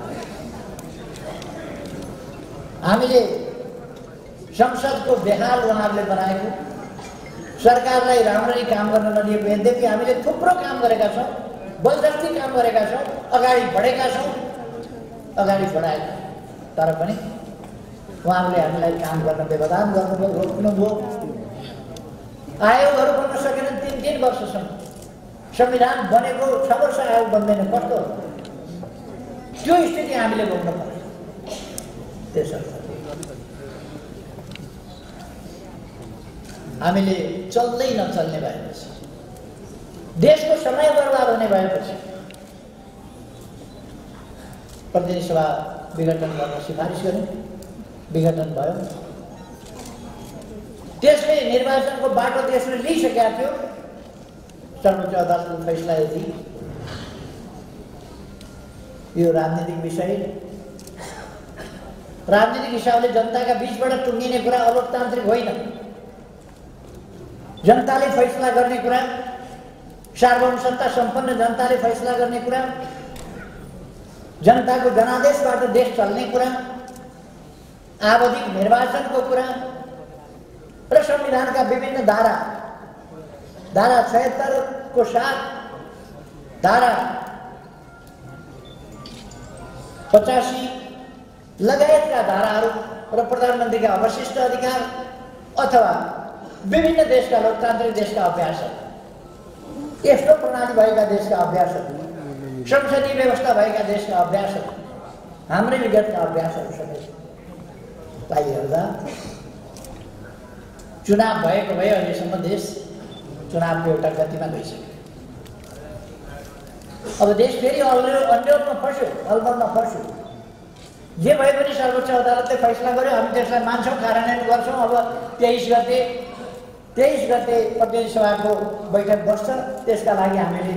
हामीले संसदको बेहाल उहाँहरूले बनाएको, सरकारलाई राम्ररी काम गर्न नदिएको। यद्यपि हामीले थुप्रो काम गरेका छौँ, बलजफ्ती काम गरेका छौँ, अगाडि बढेका छौँ, अगाडि बढाएका। तर पनि उहाँहरूले हामीलाई काम गर्न व्यवधान गर्नुभयो, रोक्नुभयो। आयोगहरू बन्न सकेन तिन तिन वर्षसम्म। संविधान बनेको छ वर्ष आयोग बन्दैन। कस्तो त्यो स्थिति हामीले भोग्नु पर्छ। त्यसर्थ हामीले चल्दै नचल्ने भएपछि, देशको समय बर्बाद हुने भएपछि प्रतिनिधि सभा विघटन गर्न सिफारिस गर्यो, विघटन भयो। त्यसले निर्वाचनको बाटो त्यसले लिइसकेका थियो। सर्वोच्च अदालतको फैसला यदि यो राजनीतिक विषय, राजनीतिक हिसाबले जनताका बीचबाट टुङ्गिने कुरा अलोकतान्त्रिक होइन। जनताले फैसला गर्ने कुरा, सार्वभौम सत्ता सम्पन्न जनताले फैसला गर्ने कुरा, जनताको जनादेशबाट देश चल्ने कुरा, आवधिक निर्वाचनको कुरा र संविधानका विभिन्न धारा, धारा छयत्तर को साथ धारा पचासी लगायतका धाराहरू र प्रधानमन्त्रीका अवशिष्ट अधिकार अथवा विभिन्न देशका लोकतान्त्रिक देशका अभ्यासहरू, यस्तो प्रणाली भएका देशका अभ्यासहरू, संसदीय व्यवस्था भएका देशका अभ्यासहरू, हाम्रै विगतका अभ्यासहरू समेतलाई हेर्दा चुनाव भएको भए अहिलेसम्म देश चुनावको एउटा गतिमा गइसक्यो। अब देश फेरि अन्यलमा फस्यो, अलमलमा फस्यो। जे भए पनि सर्वोच्च अदालतले फैसला गर्यो, हामी त्यसलाई मान्छौँ, कार्यान्वयन गर्छौँ। अब तेइस गते तेइस गते प्रतिनिधि सभाको बैठक बस्छ, त्यसका लागि हामीले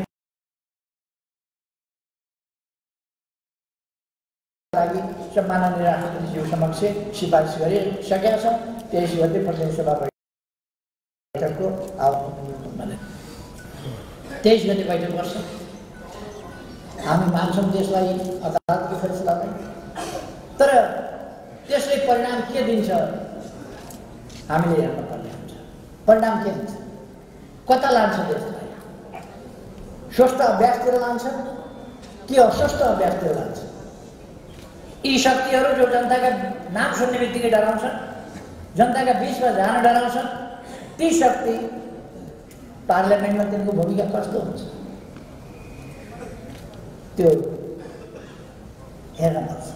लागि सम्माननीय राष्ट्रपतिज्यू समक्ष सिफारिस गरिसकेका छौँ। तेइस गते प्रतिनिधि सभा बैठकको भने तेइस गते बैठक बस्छ। हामी मान्छौँ त्यसलाई, अदालतको फैसलालाई। तर त्यसले परिणाम के दिन्छ हामीले हेर्न पर्ने हुन्छ। परिणाम के दिन्छ, कता लान्छ देशलाई? स्वस्थ अभ्यासतिर लान्छ कि अस्वस्थ अभ्यासतिर लान्छ? यी शक्तिहरू जो जनताका नाम सुन्ने बित्तिकै डराउँछन्, जनताका बिचमा जान डराउँछन्, ती शक्ति पार्लियामेन्टमा तिनको भूमिका कस्तो हुन्छ त्यो हेर्न पर्छ।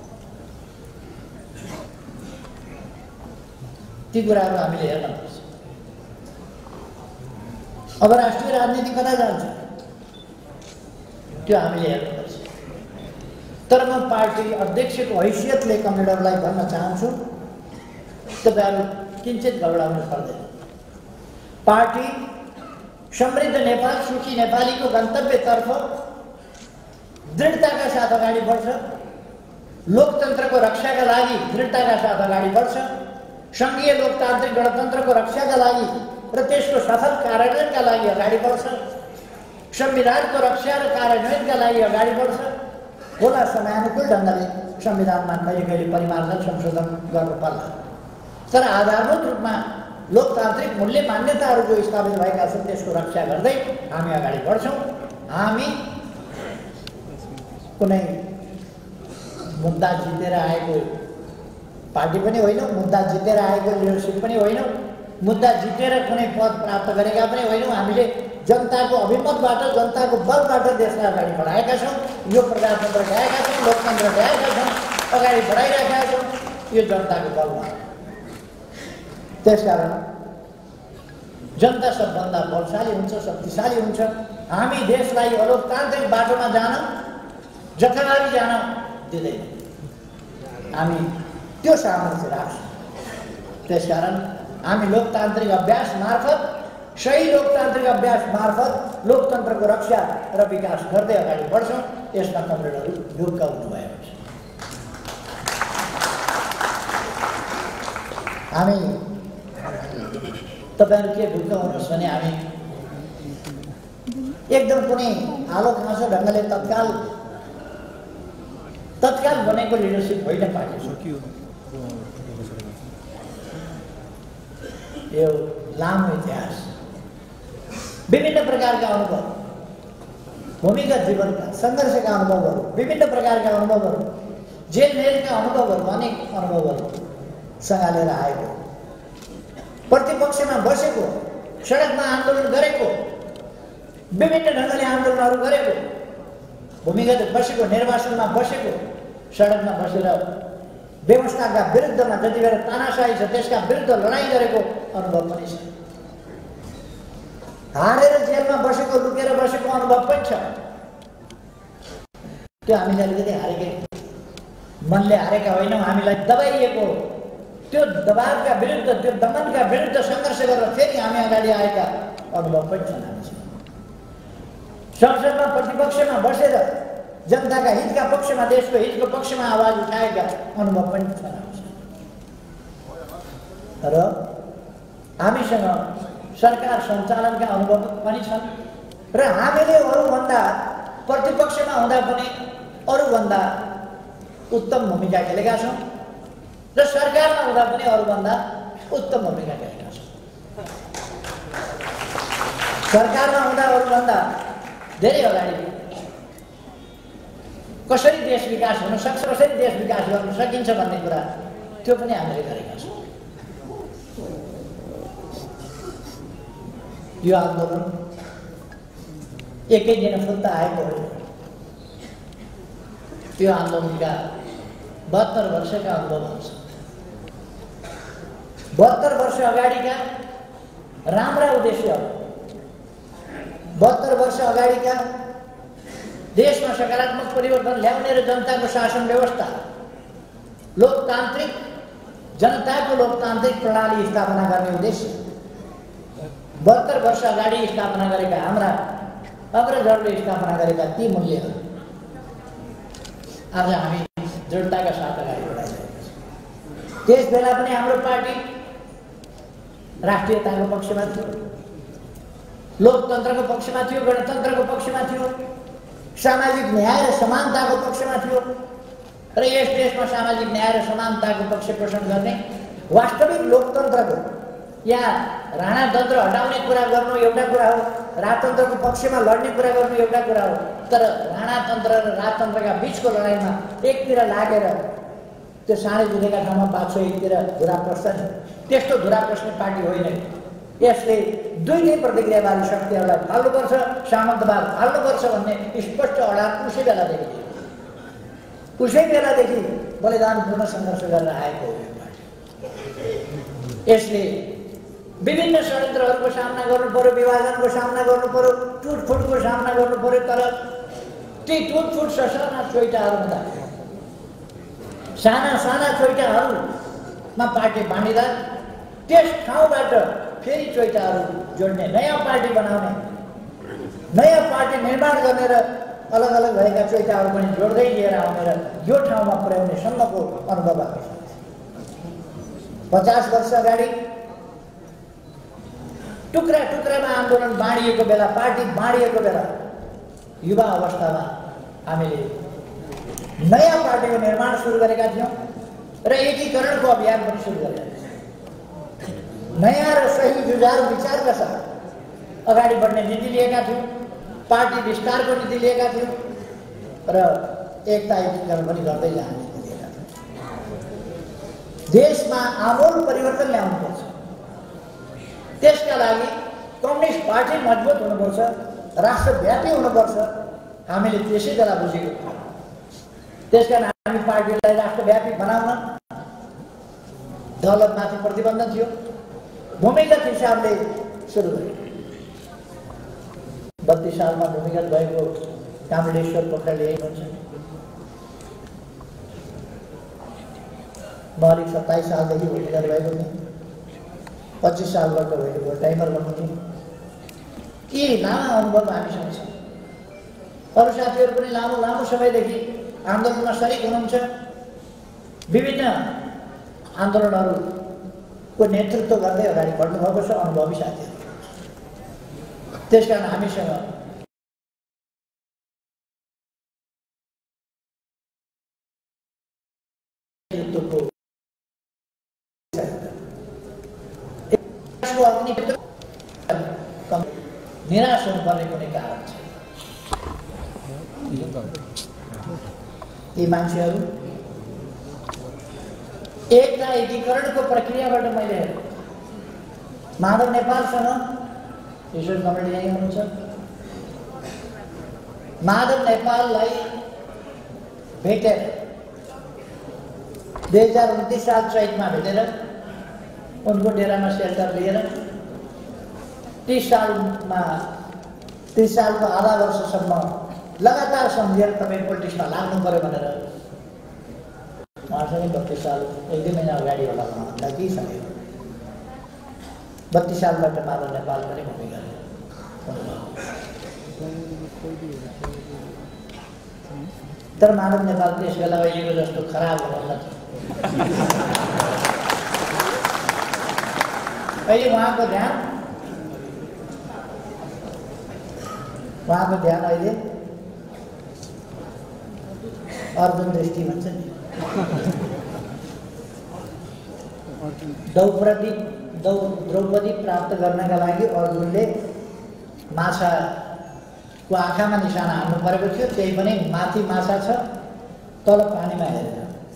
ती कुराहरू हामीले हेर्न पर्छ। अब राष्ट्रिय राजनीति कता जान्छ त्यो हामीले हेर्नुपर्छ। तर म पार्टी अध्यक्षको हैसियतले कमरेडरलाई भन्न चाहन्छु, तपाईँहरू किञ्चित घबराउनु पर्दैन। पार्टी समृद्ध नेपाल, सुखी नेपालीको गन्तव्यतर्फ दृढताका साथ अगाडि बढ्छ। लोकतन्त्रको रक्षाका लागि दृढताका साथ अगाडि बढ्छ। सङ्घीय लोकतान्त्रिक गणतन्त्रको रक्षाका लागि र त्यसको सफल कार्यान्वयनका लागि अगाडि बढ्छ। संविधानको रक्षा र कार्यान्वयनका लागि अगाडि बढ्छ। होला समयानुकूल ढङ्गले संविधानमा कहिले कहिले परिमार्जन संशोधन गर्नु पर्ला, तर आधारभूत रूपमा लोकतान्त्रिक मूल्य मान्यताहरू जो स्थापित भएका छन् त्यसको रक्षा गर्दै हामी अगाडि बढ्छौँ। हामी कुनै मुद्दा जितेर आएको पार्टी पनि होइनौँ, मुद्दा जितेर आएको लिडरसिप पनि होइनौँ, मुद्दा जितेर कुनै पद प्राप्त गरेका पनि होइनौँ। हामीले जनताको अभिमतबाट, जनताको बलबाट देशलाई अगाडि बढाएका छौँ। यो प्रजातन्त्र ल्याएका छौँ, लोकतन्त्र ल्याएका छौँ, अगाडि बढाइरहेका छौँ यो जनताको बलमा। त्यसकारण जनता सबभन्दा बलशाली हुन्छ, शक्तिशाली हुन्छ। हामी देशलाई अलोकतान्त्रिक बाटोमा जान, जथाभावी जान दिँदैन। हामी त्यो सामर्थ्य राख्छौँ। त्यसकारण हामी लोकतान्त्रिक अभ्यास मार्फत, सही लोकतान्त्रिक अभ्यास मार्फत लोकतन्त्रको रक्षा र विकास गर्दै अगाडि बढ्छौँ। यसमा कमरेडहरू ढुक्क हुनुभएको छ। हामी तपाईँहरू के ढुक्क हुनुहोस् भने हामी एकदम कुनै आलो खाँचो ढङ्गले तत्काल तत्काल बनेको लिडरसिप होइन पार्टी। यो लामो इतिहास, विभिन्न प्रकारका अनुभव, भूमिगत जीवनका सङ्घर्षका अनुभवहरू, विभिन्न प्रकारका अनुभवहरू, जेल जेलका अनुभवहरू, अनेक अनुभवहरू सँगालेर आएको, प्रतिपक्षमा बसेको, सडकमा आन्दोलन गरेको, विभिन्न ढङ्गले आन्दोलनहरू गरेको, भूमिगत बसेको, निर्वाचनमा बसेको, सडकमा बसेर व्यवस्थाका विरुद्धमा जति बेला तानाशाही छ त्यसका विरुद्ध लडाईँ गरेको अनुभव पनि छ। हारेर जेलमा बसेको लुकेर बसेको अनुभव पनि छ। त्यो हामीले अलिकति हारेकै मनले हारेका होइनौँ, हामीलाई दबाइएको त्यो दबावका विरुद्ध त्यो दमनका विरुद्ध सङ्घर्ष गरेर फेरि हामी अगाडि आएका अनुभव पनि छन्। हामीसँग संसदमा प्रतिपक्षमा बसेर जनताका हितका पक्षमा देशको हितको पक्षमा आवाज उठाएका अनुभव पनि छन्। र हामीसँग सरकार सञ्चालनका अनुभव पनि छन् र हामीले अरूभन्दा प्रतिपक्षमा हुँदा पनि अरूभन्दा उत्तम भूमिका खेलेका छौँ र सरकारमा हुँदा पनि अरूभन्दा उत्तम भूमिका खेलेका छौँ। सरकारमा हुँदा अरूभन्दा धेरै अगाडि कसरी देश विकास हुन सक्छ, कसरी देश विकास गर्न सकिन्छ भन्ने कुरा त्यो पनि हामीले गरेका छौँ। यो आन्दोलन एकै दिन फुत्ता आएको हो। यो आन्दोलनका बहत्तर वर्षका अनुभवहरू छन्। बहत्तर वर्ष अगाडिका राम्रा उद्देश्यहरू, बहत्तर वर्ष अगाडिका देशमा सकारात्मक परिवर्तन ल्याउने र जनताको शासन व्यवस्था, लोकतान्त्रिक जनताको लोकतान्त्रिक प्रणाली स्थापना गर्ने उद्देश्य बहत्तर वर्ष अगाडि स्थापना गरेका हाम्रा अग्रजहरूले स्थापना गरेका ती मूल्यहरू आज हामी दृढताका साथ अगाडि बढाइरहेका छौँ। त्यस बेला पनि हाम्रो पार्टी राष्ट्रियताको पक्षमा थियो, लोकतन्त्रको पक्षमा थियो, गणतन्त्रको पक्षमा थियो, सामाजिक न्याय र समानताको पक्षमा थियो र यस देशमा सामाजिक न्याय र समानताको पक्ष पोषण गर्ने वास्तविक लोकतन्त्रको यहाँ राणातन्त्र हटाउने कुरा गर्नु एउटा कुरा हो, राजतन्त्रको पक्षमा लड्ने कुरा गर्नु एउटा कुरा हो, तर राणातन्त्र र राजतन्त्रका बिचको लडाइँमा एकतिर लागेर त्यो साँडे जुधेका ठाउँमा बाछो एकतिर धुरा प्रस्छ नि, त्यस्तो धुरा प्रस्ने पार्टी होइन। यसले दुईटै प्रतिक्रियावादी शक्तिहरूलाई फाल्नुपर्छ, सामन्तवाद फाल्नुपर्छ भन्ने स्पष्ट अडान उसै बेलादेखि उसै बेलादेखि बलिदानपूर्ण सङ्घर्ष गरेर आएको हो। यसले विभिन्न षड्यन्त्रहरूको सामना गर्नु पर्यो, विभाजनको सामना गर्नु पर्यो, टुटफुटको सामना गर्नु पर्यो, तर ती टुटफुट ससाना चोइटाहरूमा साना साना चोइटाहरूमा पार्टी बाँडिँदा त्यस ठाउँबाट फेरि चोइटाहरू जोड्ने, नयाँ पार्टी बनाउने, नयाँ पार्टी निर्माण गर्ने र अलग अलग भएका चोइटाहरू पनि जोड्दै लिएर आउने र यो ठाउँमा पुर्याउने सम्मको अनुभव भएको छ। पचास वर्ष अगाडि टुक्रा टुक्रामा आन्दोलन बाँडिएको बेला, पार्टी बाँडिएको बेला युवा अवस्थामा हामीले नयाँ पार्टीको निर्माण सुरु गरेका थियौँ र एकीकरणको अभियान पनि सुरु गरेका थियौँ। नयाँ र सही जुझारु विचारका साथ अगाडि बढ्ने नीति लिएका थियौँ, पार्टी विस्तारको नीति लिएका थियौँ र एकता एकीकरण पनि गर्दै जाने नीति लिएका थियौँ। देशमा आमूल परिवर्तन ल्याउनुपर्छ, त्यसका लागि कम्युनिस्ट पार्टी मजबुत हुनुपर्छ, राष्ट्रव्यापी हुनुपर्छ। हामीले त्यसै बेला बुझेको थियौँ। त्यसकारण हामी पार्टीलाई राष्ट्रव्यापी बनाउन दलतमाथि प्रतिबन्ध थियो, भूमिगत हिसाबले सुरु गर्यो। बत्तीस सालमा भूमिगत भएको कामलेश्वर पोखरेल यही हुन्छ। म अलिक सत्ताइस सालदेखि भूमिगत भएको थिएँ, पच्चिस सालबाट भएको टाइमर गर्नु थियो। के लामो अनुभव हामीसँग छ। अरू साथीहरू पनि लामो लामो समयदेखि आन्दोलनमा सरिक हुनुहुन्छ, विभिन्न आन्दोलनहरूको नेतृत्व गर्दै अगाडि बढ्नुभएको छ अनुभवी साथीहरू। त्यसकारण हामीसँग नेतृत्वको निराश हुनुपर्ने कुनै कारण छ। ती मान्छेहरू एकता एकीकरणको प्रक्रियाबाट मैले माधव नेपालसँग ईश्वर कमरेड यही हुनुहुन्छ, माधव नेपाललाई भेटेर दुई हजार उन्तिस साल चैतमा भेटेर उनको डेरामा सेल्टर लिएर तीस सालमा तीस सालको आधा वर्षसम्म लगातार सम्झेर तपाईँ पोलिटिक्समा लाग्नु पर्यो भनेर उहाँसँगै बत्तिस साल एक दुई महिना अगाडि होला भन्दा केही समय बत्तिस सालबाट माधव नेपाल पनि भूमिका तर माधव नेपाल त्यस बेला अहिलेको जस्तो खराब हुनुहुन्न थियो। अहिले उहाँको ध्यान उहाँको ध्यान अहिले अर्जुन दृष्टि भन्छ नि द्रौपदी द्रौपदी प्राप्त गर्नका लागि अर्जुनले माछाको आँखामा निशाना हान्नु परेको थियो, त्यही पनि माथि माछा छ तल पानीमा हेरेर,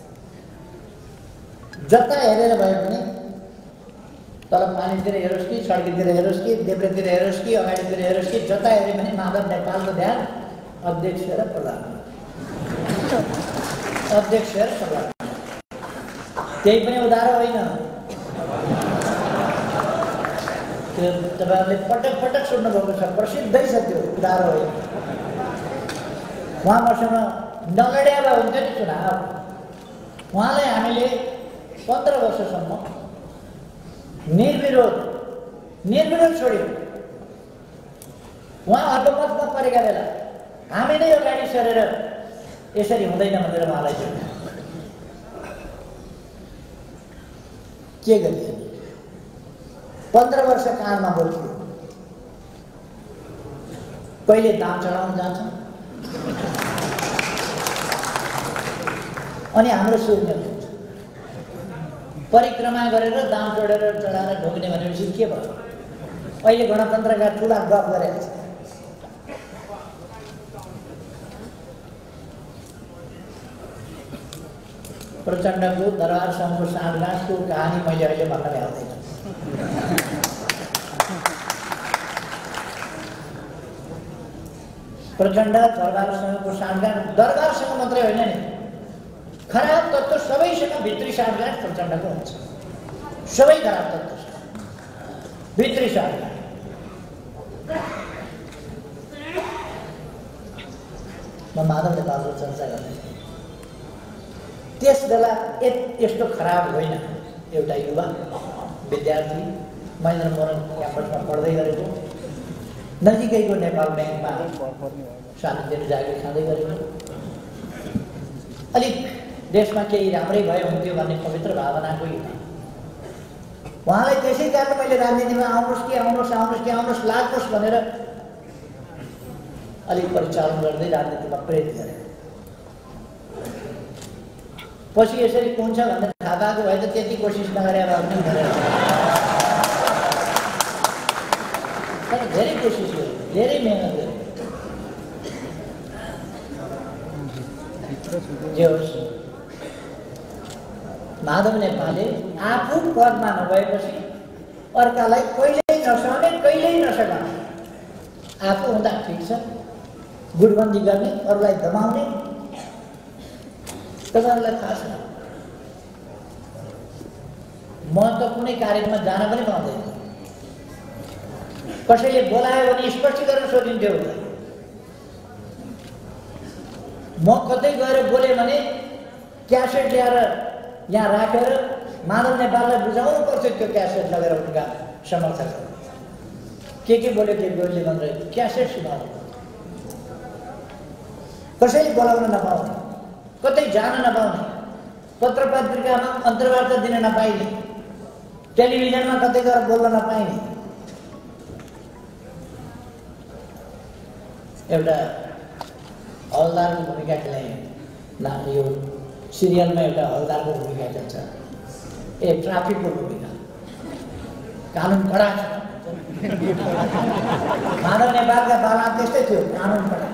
जता हेरेर भए पनि तल पानीतिर हेरोस् कि सडकतिर हेरोस् कि देब्रेतिर हेरोस् कि अगाडितिर हेरोस् कि जता हेऱ्यो भने माधव नेपालको ध्यान अध्यक्ष र प्रधानमन्त्री अध्यक्ष र प्रधानमन्त्री त्यही पनि उधारो होइन। त्यो तपाईँहरूले पटक पटक सुन्नुभएको छ, प्रसिद्धै छ त्यो उधारो होइन। उहाँ मसँग नलड्या भए हुन्थ्यो नि चुनाव, उहाँलाई हामीले पन्ध्र वर्षसम्म निर्विरोध निर्विरोध छोड्यौँ। उहाँ अल्पमतमा परेका बेला हामी नै अगाडि सरेर यसरी हुँदैन भनेर उहाँलाई जोड्यौँ। के गरियो? पन्ध्र वर्ष कानमा बोल्थ्यो, कहिले दाम चढाउन जान्छ अनि हाम्रो शून्य हुन्छ, परिक्रमा गरेर दाम चढेर चढाएर ढोक्ने भनेपछि के भयो? अहिले गणतन्त्रका ठुला गफ गरेका छ। प्रचण्डको दरबारसँगको साँठगाँठको कहानी मैले अहिले भन्न भ्याउँदैन। प्रचण्ड दरबारसँगको साँठगाँठ दरबारसँग मात्रै होइन नि, खराब तत्त्व सबैसँग भित्री साँठगाँठ प्रचण्डको हुन्छ। सबै खराब तत्त्वसँग भित्री साँठगाँठ। म माधव नेपालको चर्चा गर्दै त्यस बेला यस्तो खराब होइन। एउटा युवा विद्यार्थी महेन्द्र मोहन क्याम्पसमा पढ्दै गरेको, नजिकैको नेपाल ब्याङ्कमा सानो दिन जागिर खाँदै गरेको, अलिक देशमा केही राम्रै भयो हुन्थ्यो भन्ने पवित्र भावनाको युवा। उहाँलाई त्यसै कारण मैले राजनीतिमा आउनुहोस् कि आउनुहोस् आउनुहोस् कि आउनुहोस् लाग्नुहोस् भनेर अलिक परिचालन गर्दै राजनीतिमा प्रेरित गरेँ। पछि यसरी हुन्छ भनेर थाहा पाएको भए त त्यति कोसिस नगरे भए पनि गरेर तर धेरै कोसिस गर्यो, धेरै मेहनत गर्यो। जे होस्, माधव नेपालले आफू पदमा नभएपछि अर्कालाई कहिल्यै नसहने कहिल्यै नसकाउने, आफू हुँदा ठिक छ गुटबन्दी गर्ने, अरूलाई दबाउने। तपाईँहरूलाई थाहा छ म त कुनै कार्यक्रममा जान पनि पाउँदैन, कसैले बोलायो भने स्पष्टीकरण सोधिन्थ्यो। म कतै गएर बोलेँ भने क्यासेट ल्याएर यहाँ राखेर माधव नेपाललाई बुझाउनु पर्थ्यो। त्यो क्यासेट लगेर उनका समर्थकहरू के के बोल्यो के बोल्यो भनेर क्यासेट सुनाउनु, कसैले बोलाउन नपाउने, कतै जान नपाउने, पत्र पत्रिकामा अन्तर्वार्ता दिन नपाइने, टेलिभिजनमा कतै गएर बोल्न नपाइने। एउटा हवलदारको भूमिका खेलाएँ। ना यो सिरियलमा एउटा हवलदारको भूमिका खेल्छ, ए ट्राफिकको भूमिका। कानुन कडा छ। माधव नेपालका बाला त्यस्तै थियो, कानुन कडा,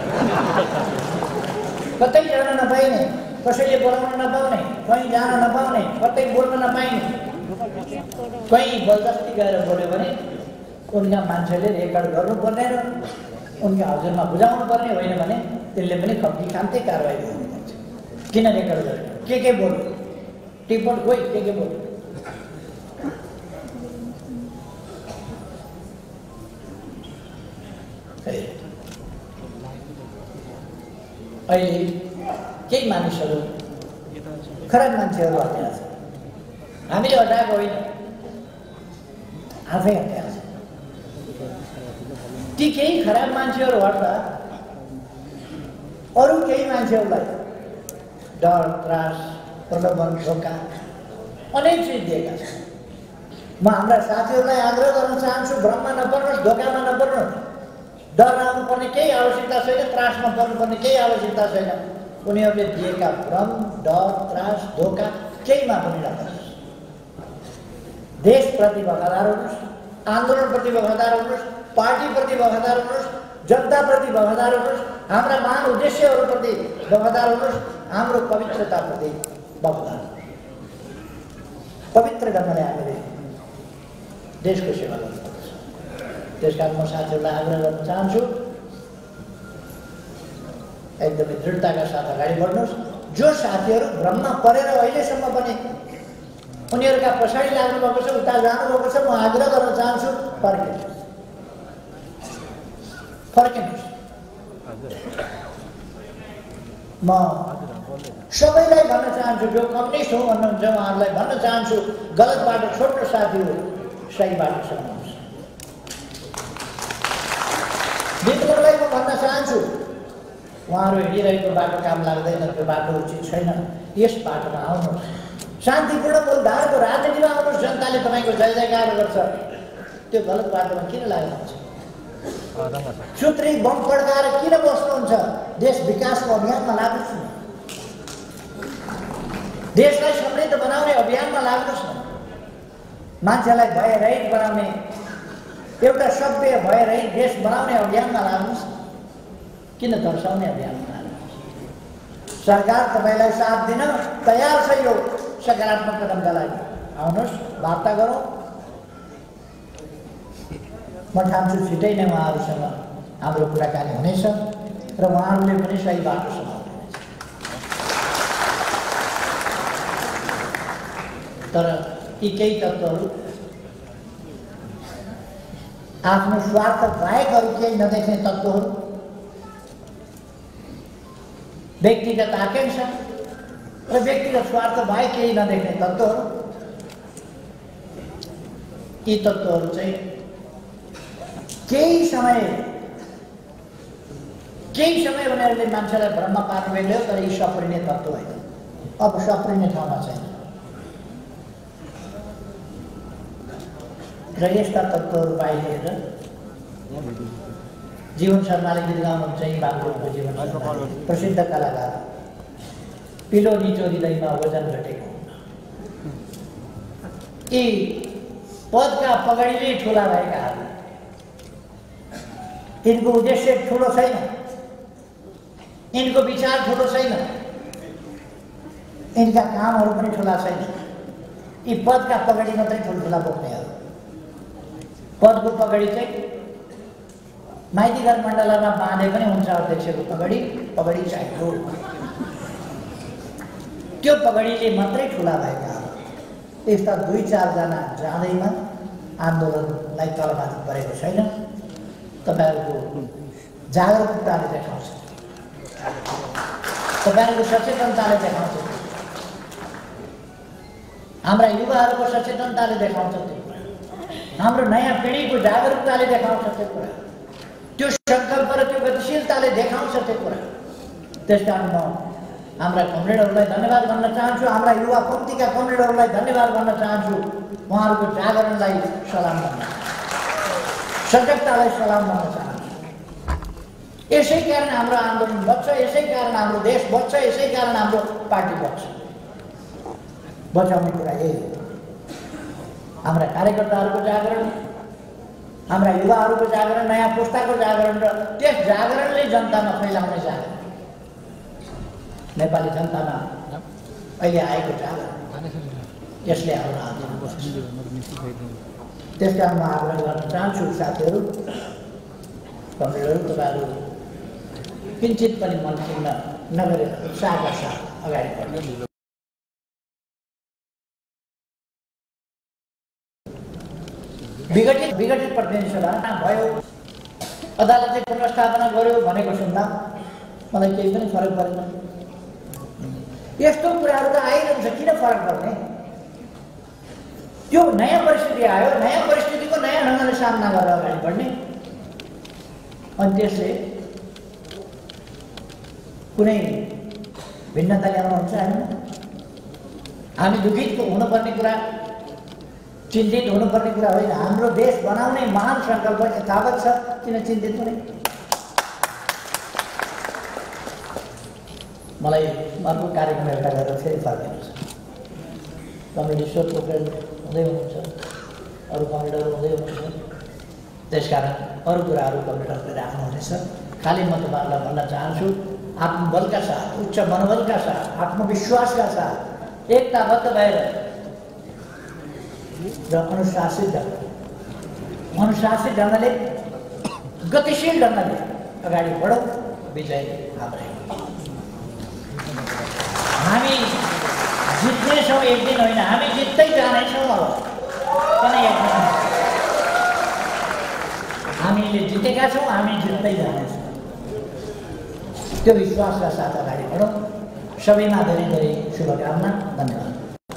कतै जान नपाइने, कसैले बोलाउन नपाउने, कहीँ जान नपाउने, कतै बोल्न नपाइने। कहीँ बलजस्ती गएर बोल्यो भने उनका मान्छेले रेकर्ड गर्नुपर्ने र उनका हजुरमा बुझाउनु पर्ने, होइन भने त्यसले पनि खप्की खान्थे, कारवाही गर्नुपर्छ। किन रेकर्ड गर्यो, के के बोल्यो, टिपट खोइ के के बोल्यो अहिले केही मानिसहरू खराब मान्छेहरू हटेका छन् हामीले हटाएको होइन आफै हटेका छन् ती केही खराब मान्छेहरू हट्दा अरू केही मान्छेहरूलाई डर त्रास प्रलोभन धोका अनेक चिज दिएका छन् म हाम्रा साथीहरूलाई आग्रह गर्न चाहन्छु भ्रममा नपर्नुहोस् धोकामा नपर्नुहोस् डर आउनुपर्ने केही आवश्यकता छैन त्रासमा पर्नुपर्ने केही आवश्यकता छैन उनीहरूले दिएका भ्रम डर त्रास धोका केहीमा पनि नपर्नुहोस् देशप्रति वफादार हुनुहोस् आन्दोलनप्रति वफादार हुनुहोस् पार्टीप्रति वफादार हुनुहोस् जनताप्रति वफादार हुनुहोस् हाम्रा महान उद्देश्यहरूप्रति वफादार हुनुहोस् हाम्रो पवित्रताप्रति वफादार पवित्र ढङ्गले हामीले देशको सेवा गर्नुपर्छ त्यसकारण म साथीहरूलाई आग्रह गर्न चाहन्छु एकदमै दृढताका साथ अगाडि बढ्नुहोस् जो साथीहरू भ्रममा परेर अहिलेसम्म पनि उनीहरूका पछाडि लाग्नुभएको छ उता जानुभएको छ म आग्रह गर्न चाहन्छु फर्किनुहोस् फर्किनुहोस् म सबैलाई भन्न चाहन्छु जो कम्युनिस्ट हो भन्नुहुन्छ उहाँहरूलाई भन्न चाहन्छु गलत बाटो छोड्नु साथीहरू सही बाटो सम्झाउनुहोस् विद्रोहलाई म भन्न चाहन्छु उहाँहरू हिँडिरहेको बाटो काम लाग्दैन त्यो बाटो उचित छैन यस बाटोमा आउनुहोस् शान्तिपूर्ण मूलधारको राजनीतिमा आउनुहोस् जनताले तपाईँको जय जयकार गर्छ त्यो गलत बाटोमा किन लाग्नुहुन्छ सूत्री बम पड्काएर किन बस्नुहुन्छ देश विकासको अभियानमा लाग्नुहोस् न देशलाई समृद्ध बनाउने अभियानमा लाग्नुहोस् न मान्छेलाई भयरहित बनाउने एउटा सभ्य भयरहित देश बनाउने अभियानमा लाग्नुहोस् किन तर्साउने अभियानमा लाग्नुहोस् सरकार तपाईँलाई साथ दिन तयार छ यो सकारात्मक कदमका लागि आउनुहोस् वार्ता गरौँ म ठान्छु छिटै नै उहाँहरूसँग हाम्रो कुराकानी हुनेछ र उहाँहरूले पनि सही बाटो समाउनुहुनेछ तर यी केही तत्त्वहरू आफ्नो स्वार्थ बाहेक अरू केही नदेख्ने तत्त्वहरू व्यक्तिगत आकांक्षा र व्यक्तिगत स्वार्थ बाहेक केही नदेख्ने तत्त्वहरू यी तत्त्वहरू चाहिँ केही समय केही समय उनीहरूले मान्छेलाई भ्रममा पार्नु बेग्यो तर यी सप्रिने तत्त्व होइन अब सप्रिने ठाउँमा छैन र यस्ता तत्त्वहरू बाहिर जीवन शर्माले गीत गाउनुहुन्छ यी बाबुको जीवन शर्मा प्रसिद्ध कलाकार पिलो निचोरिँदैमा वजन घटेको यी पदका पगडीले ठुला भएकाहरू यिनको उद्देश्य ठुलो छैन यिनको विचार ठुलो छैन यिनका कामहरू पनि ठुला छैन यी पदका पगडी मात्रै ठुल्ठुला बोक्नेहरू पदको पगडी चाहिँ माइती घर मण्डलमा बाँधे पनि हुन्छ अध्यक्षको पगडी पगडी चाहियो त्यो पगडीले मात्रै ठुला भएका यस्ता दुई चारजना जाँदैमा आन्दोलनलाई तलमाथि परेको छैन तपाईँहरूको जागरुकताले देखाउँछ तपाईँहरूको सचेतनताले देखाउँछ हाम्रा युवाहरूको सचेतनताले देखाउँछ त्यो कुरा हाम्रो नयाँ पिँढीको जागरुकताले देखाउँछ त्यो कुरा त्यो सङ्कल्प र त्यो गतिशीलताले देखाउँछ त्यो कुरा त्यसकारण म हाम्रा कमरेडहरूलाई धन्यवाद भन्न चाहन्छु हाम्रा युवा पङ्क्तिका कमरेडहरूलाई धन्यवाद भन्न चाहन्छु उहाँहरूको जागरणलाई सलाम भन्न सजगतालाई सलाम भन्न चाहन्छु यसै कारण हाम्रो आन्दोलन बच्छ यसै कारण हाम्रो देश बच्छ यसै कारण हाम्रो पार्टी बच्छ बचाउने कुरा यही हो हाम्रा कार्यकर्ताहरूको जागरण हाम्रा युवाहरूको जागरण नयाँ पुस्ताको जागरण र त्यस जागरणले जनतामा फैलाउने जागरण नेपाली जनतामा अहिले आएको जागरण यसले हाम्रो आन्दोलन बच्छ त्यस कारण म आग्रह गर्न चाहन्छु साथीहरू कमरेडहरू तपाईँहरू किञ्चित पनि मन खिन्न नगरेर उत्साहका साथ अगाडि बढ्नु विघटित विघटित प्रतिनिधि सभा भयो, अदालतले पुनर्स्थापना गर्यो भनेको सुन्दा मलाई केही पनि फरक परेन। यस्तो कुराहरू त आइरहन्छ, किन फरक पर्ने? त्यो नयाँ परिस्थिति आयो, नयाँ परिस्थितिको नयाँ ढङ्गले सामना गरेर अगाडि बढ्ने, अनि त्यसले कुनै भिन्नता ल्याउनुहुन्छ होइन। हामी दुखित हुनुपर्ने कुरा, चिन्तित हुनुपर्ने कुरा होइन। हाम्रो देश बनाउने महान सङ्कल्प यथावत छ, किन चिन्तित हुने? मलाई अर्को कार्यक्रम एउटा गरेर फेरि फर्किनु छ। कमेडी सो प्रोग्राम हुँदै हुनुहुन्छ, अरू कमेडीहरू हुँदै हुनुहुन्छ, त्यसकारण अरू कुराहरू कमेडीहरूले राख्नुहुनेछ। खालि म तपाईँहरूलाई भन्न चाहन्छु, आत्मबलका साथ, उच्च मनोबलका साथ, आत्मविश्वासका साथ एकताबद्ध भएर र अनुशासित ढङ्ग अनुशासित ढङ्गले गतिशील ढङ्गले अगाडि बढौँ। विजय हाम्रै। हामी जित्नेछौँ एक दिन होइन, हामी जित्दै जानेछौँ। अब किन एक हामीले जितेका छौँ, हामी जित्दै जानेछौँ। त्यो विश्वासका साथ अगाडि बढौँ। सबैमा धेरै धेरै शुभकामना। धन्यवाद।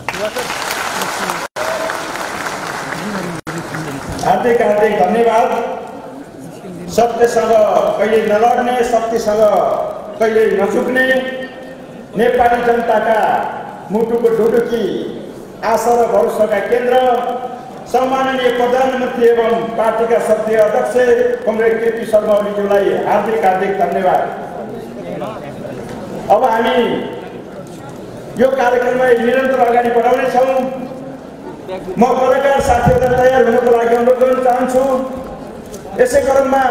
हार्दिक हार्दिक धन्यवाद। सत्यसँग कहिले नलड्ने, शक्तिसँग कहिले नचुक्ने नेपाली जनताका मुटुको ढुडुकी, आशा र भरोसाका केन्द्र, सम्माननीय प्रधानमन्त्री एवं पार्टीका सत्य अध्यक्ष कमरेड केपी शर्मा ओलीज्यूलाई हार्दिक हार्दिक धन्यवाद। अब हामी यो कार्यक्रमलाई निरन्तर अगाडि बढाउनेछौँ। म पत्रकार साथीहरूलाई तयार हुनको लागि अनुरोध गर्न चाहन्छु। यसै क्रममा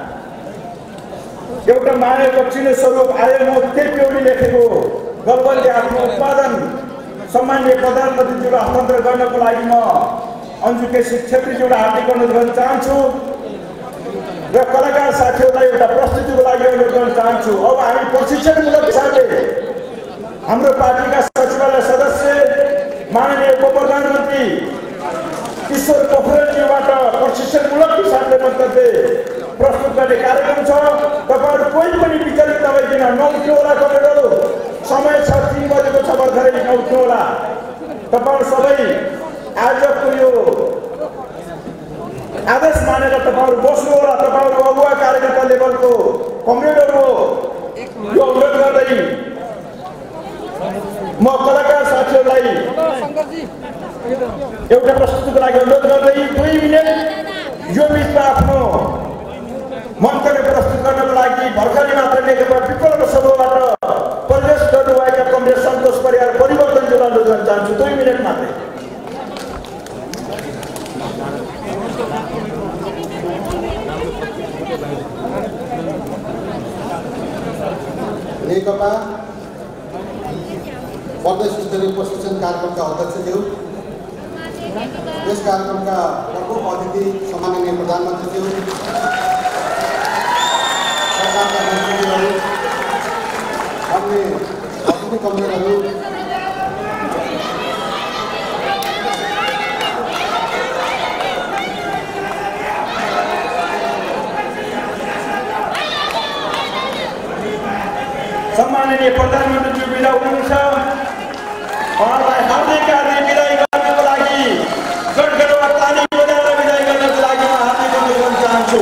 एउटा माया बक्सिने स्वरूप आयो। म केपी ओली लेखेको गलबलले आफ्नो उत्पादन सम्माननीय प्रधानमन्त्रीज्यूलाई हस्तान्तरण गर्नको लागि म अन्जु केसी छेत्रीज्यूलाई हार्दिक अनुरोध गर्न चाहन्छु र कलाकार साथीहरूलाई एउटा प्रस्तुतिको लागि अनुरोध गर्न चाहन्छु। अब हामी प्रशिक्षणमूलक हिसाबले हाम्रो पार्टीका सचिवालय सदस्य माननीय उप प्रधानमन्त्री ईश्वर पोखरेलज्यूबाट प्रशिक्षणमूलक हिसाबले मन्तव्य प्रस्तुत गर्ने कार्यक्रम छ। तपाईँहरू कोही पनि विचलित नभइकन नउठ्नु होला। कमेडहरू समय छ, तिन बजेको छ, भर्खरै नउठ्नु होला। तपाईँहरू सबै आजको यो आदेश मानेर तपाईँहरू बस्नु होला। तपाईँहरू अगुवा कार्यकर्ता लेभलको कमरेडहरू यो अनुरोध गर्दै म कलाकार साथीहरूलाई एउटा प्रस्तुतिको लागि अनुरोध गर्दै दुई मिनट यो बिचमा आफ्नो मन्तव्य प्रस्तुत गर्नको लागि भर्खरै मात्र नेकपा विकल्प समूहबाट प्रवेश गर्नुभएका कमरेड सन्तोष परियार परिवर्तनज्यूलाई अनुरोध गर्न चाहन्छु। दुई मिनट मात्रै। नेकपा प्रदेश स्तरीय प्रशिक्षण कार्यक्रमका अध्यक्षज्यू, यस कार्यक्रमका प्रमुख अतिथि सम्माननीय प्रधानमन्त्रीज्यू, सरकारका मन्त्रीहरू, अन्य अतिथि कमरेडहरू, सम्माननीय प्रधानमन्त्रीज्यू बिदा हुनुहुन्छ। उहाँलाई हार्दिक हार्दिक विदाई गर्नको लागि गडगडवा ताली बजाएर विदाई गर्नको लागि म हार्दिक अनुरोध गर्न चाहन्छु।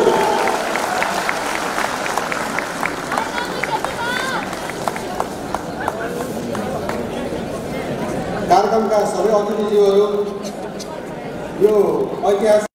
कार्यक्रमका सबै अतिथिज्यूहरू, यो ऐतिहासिक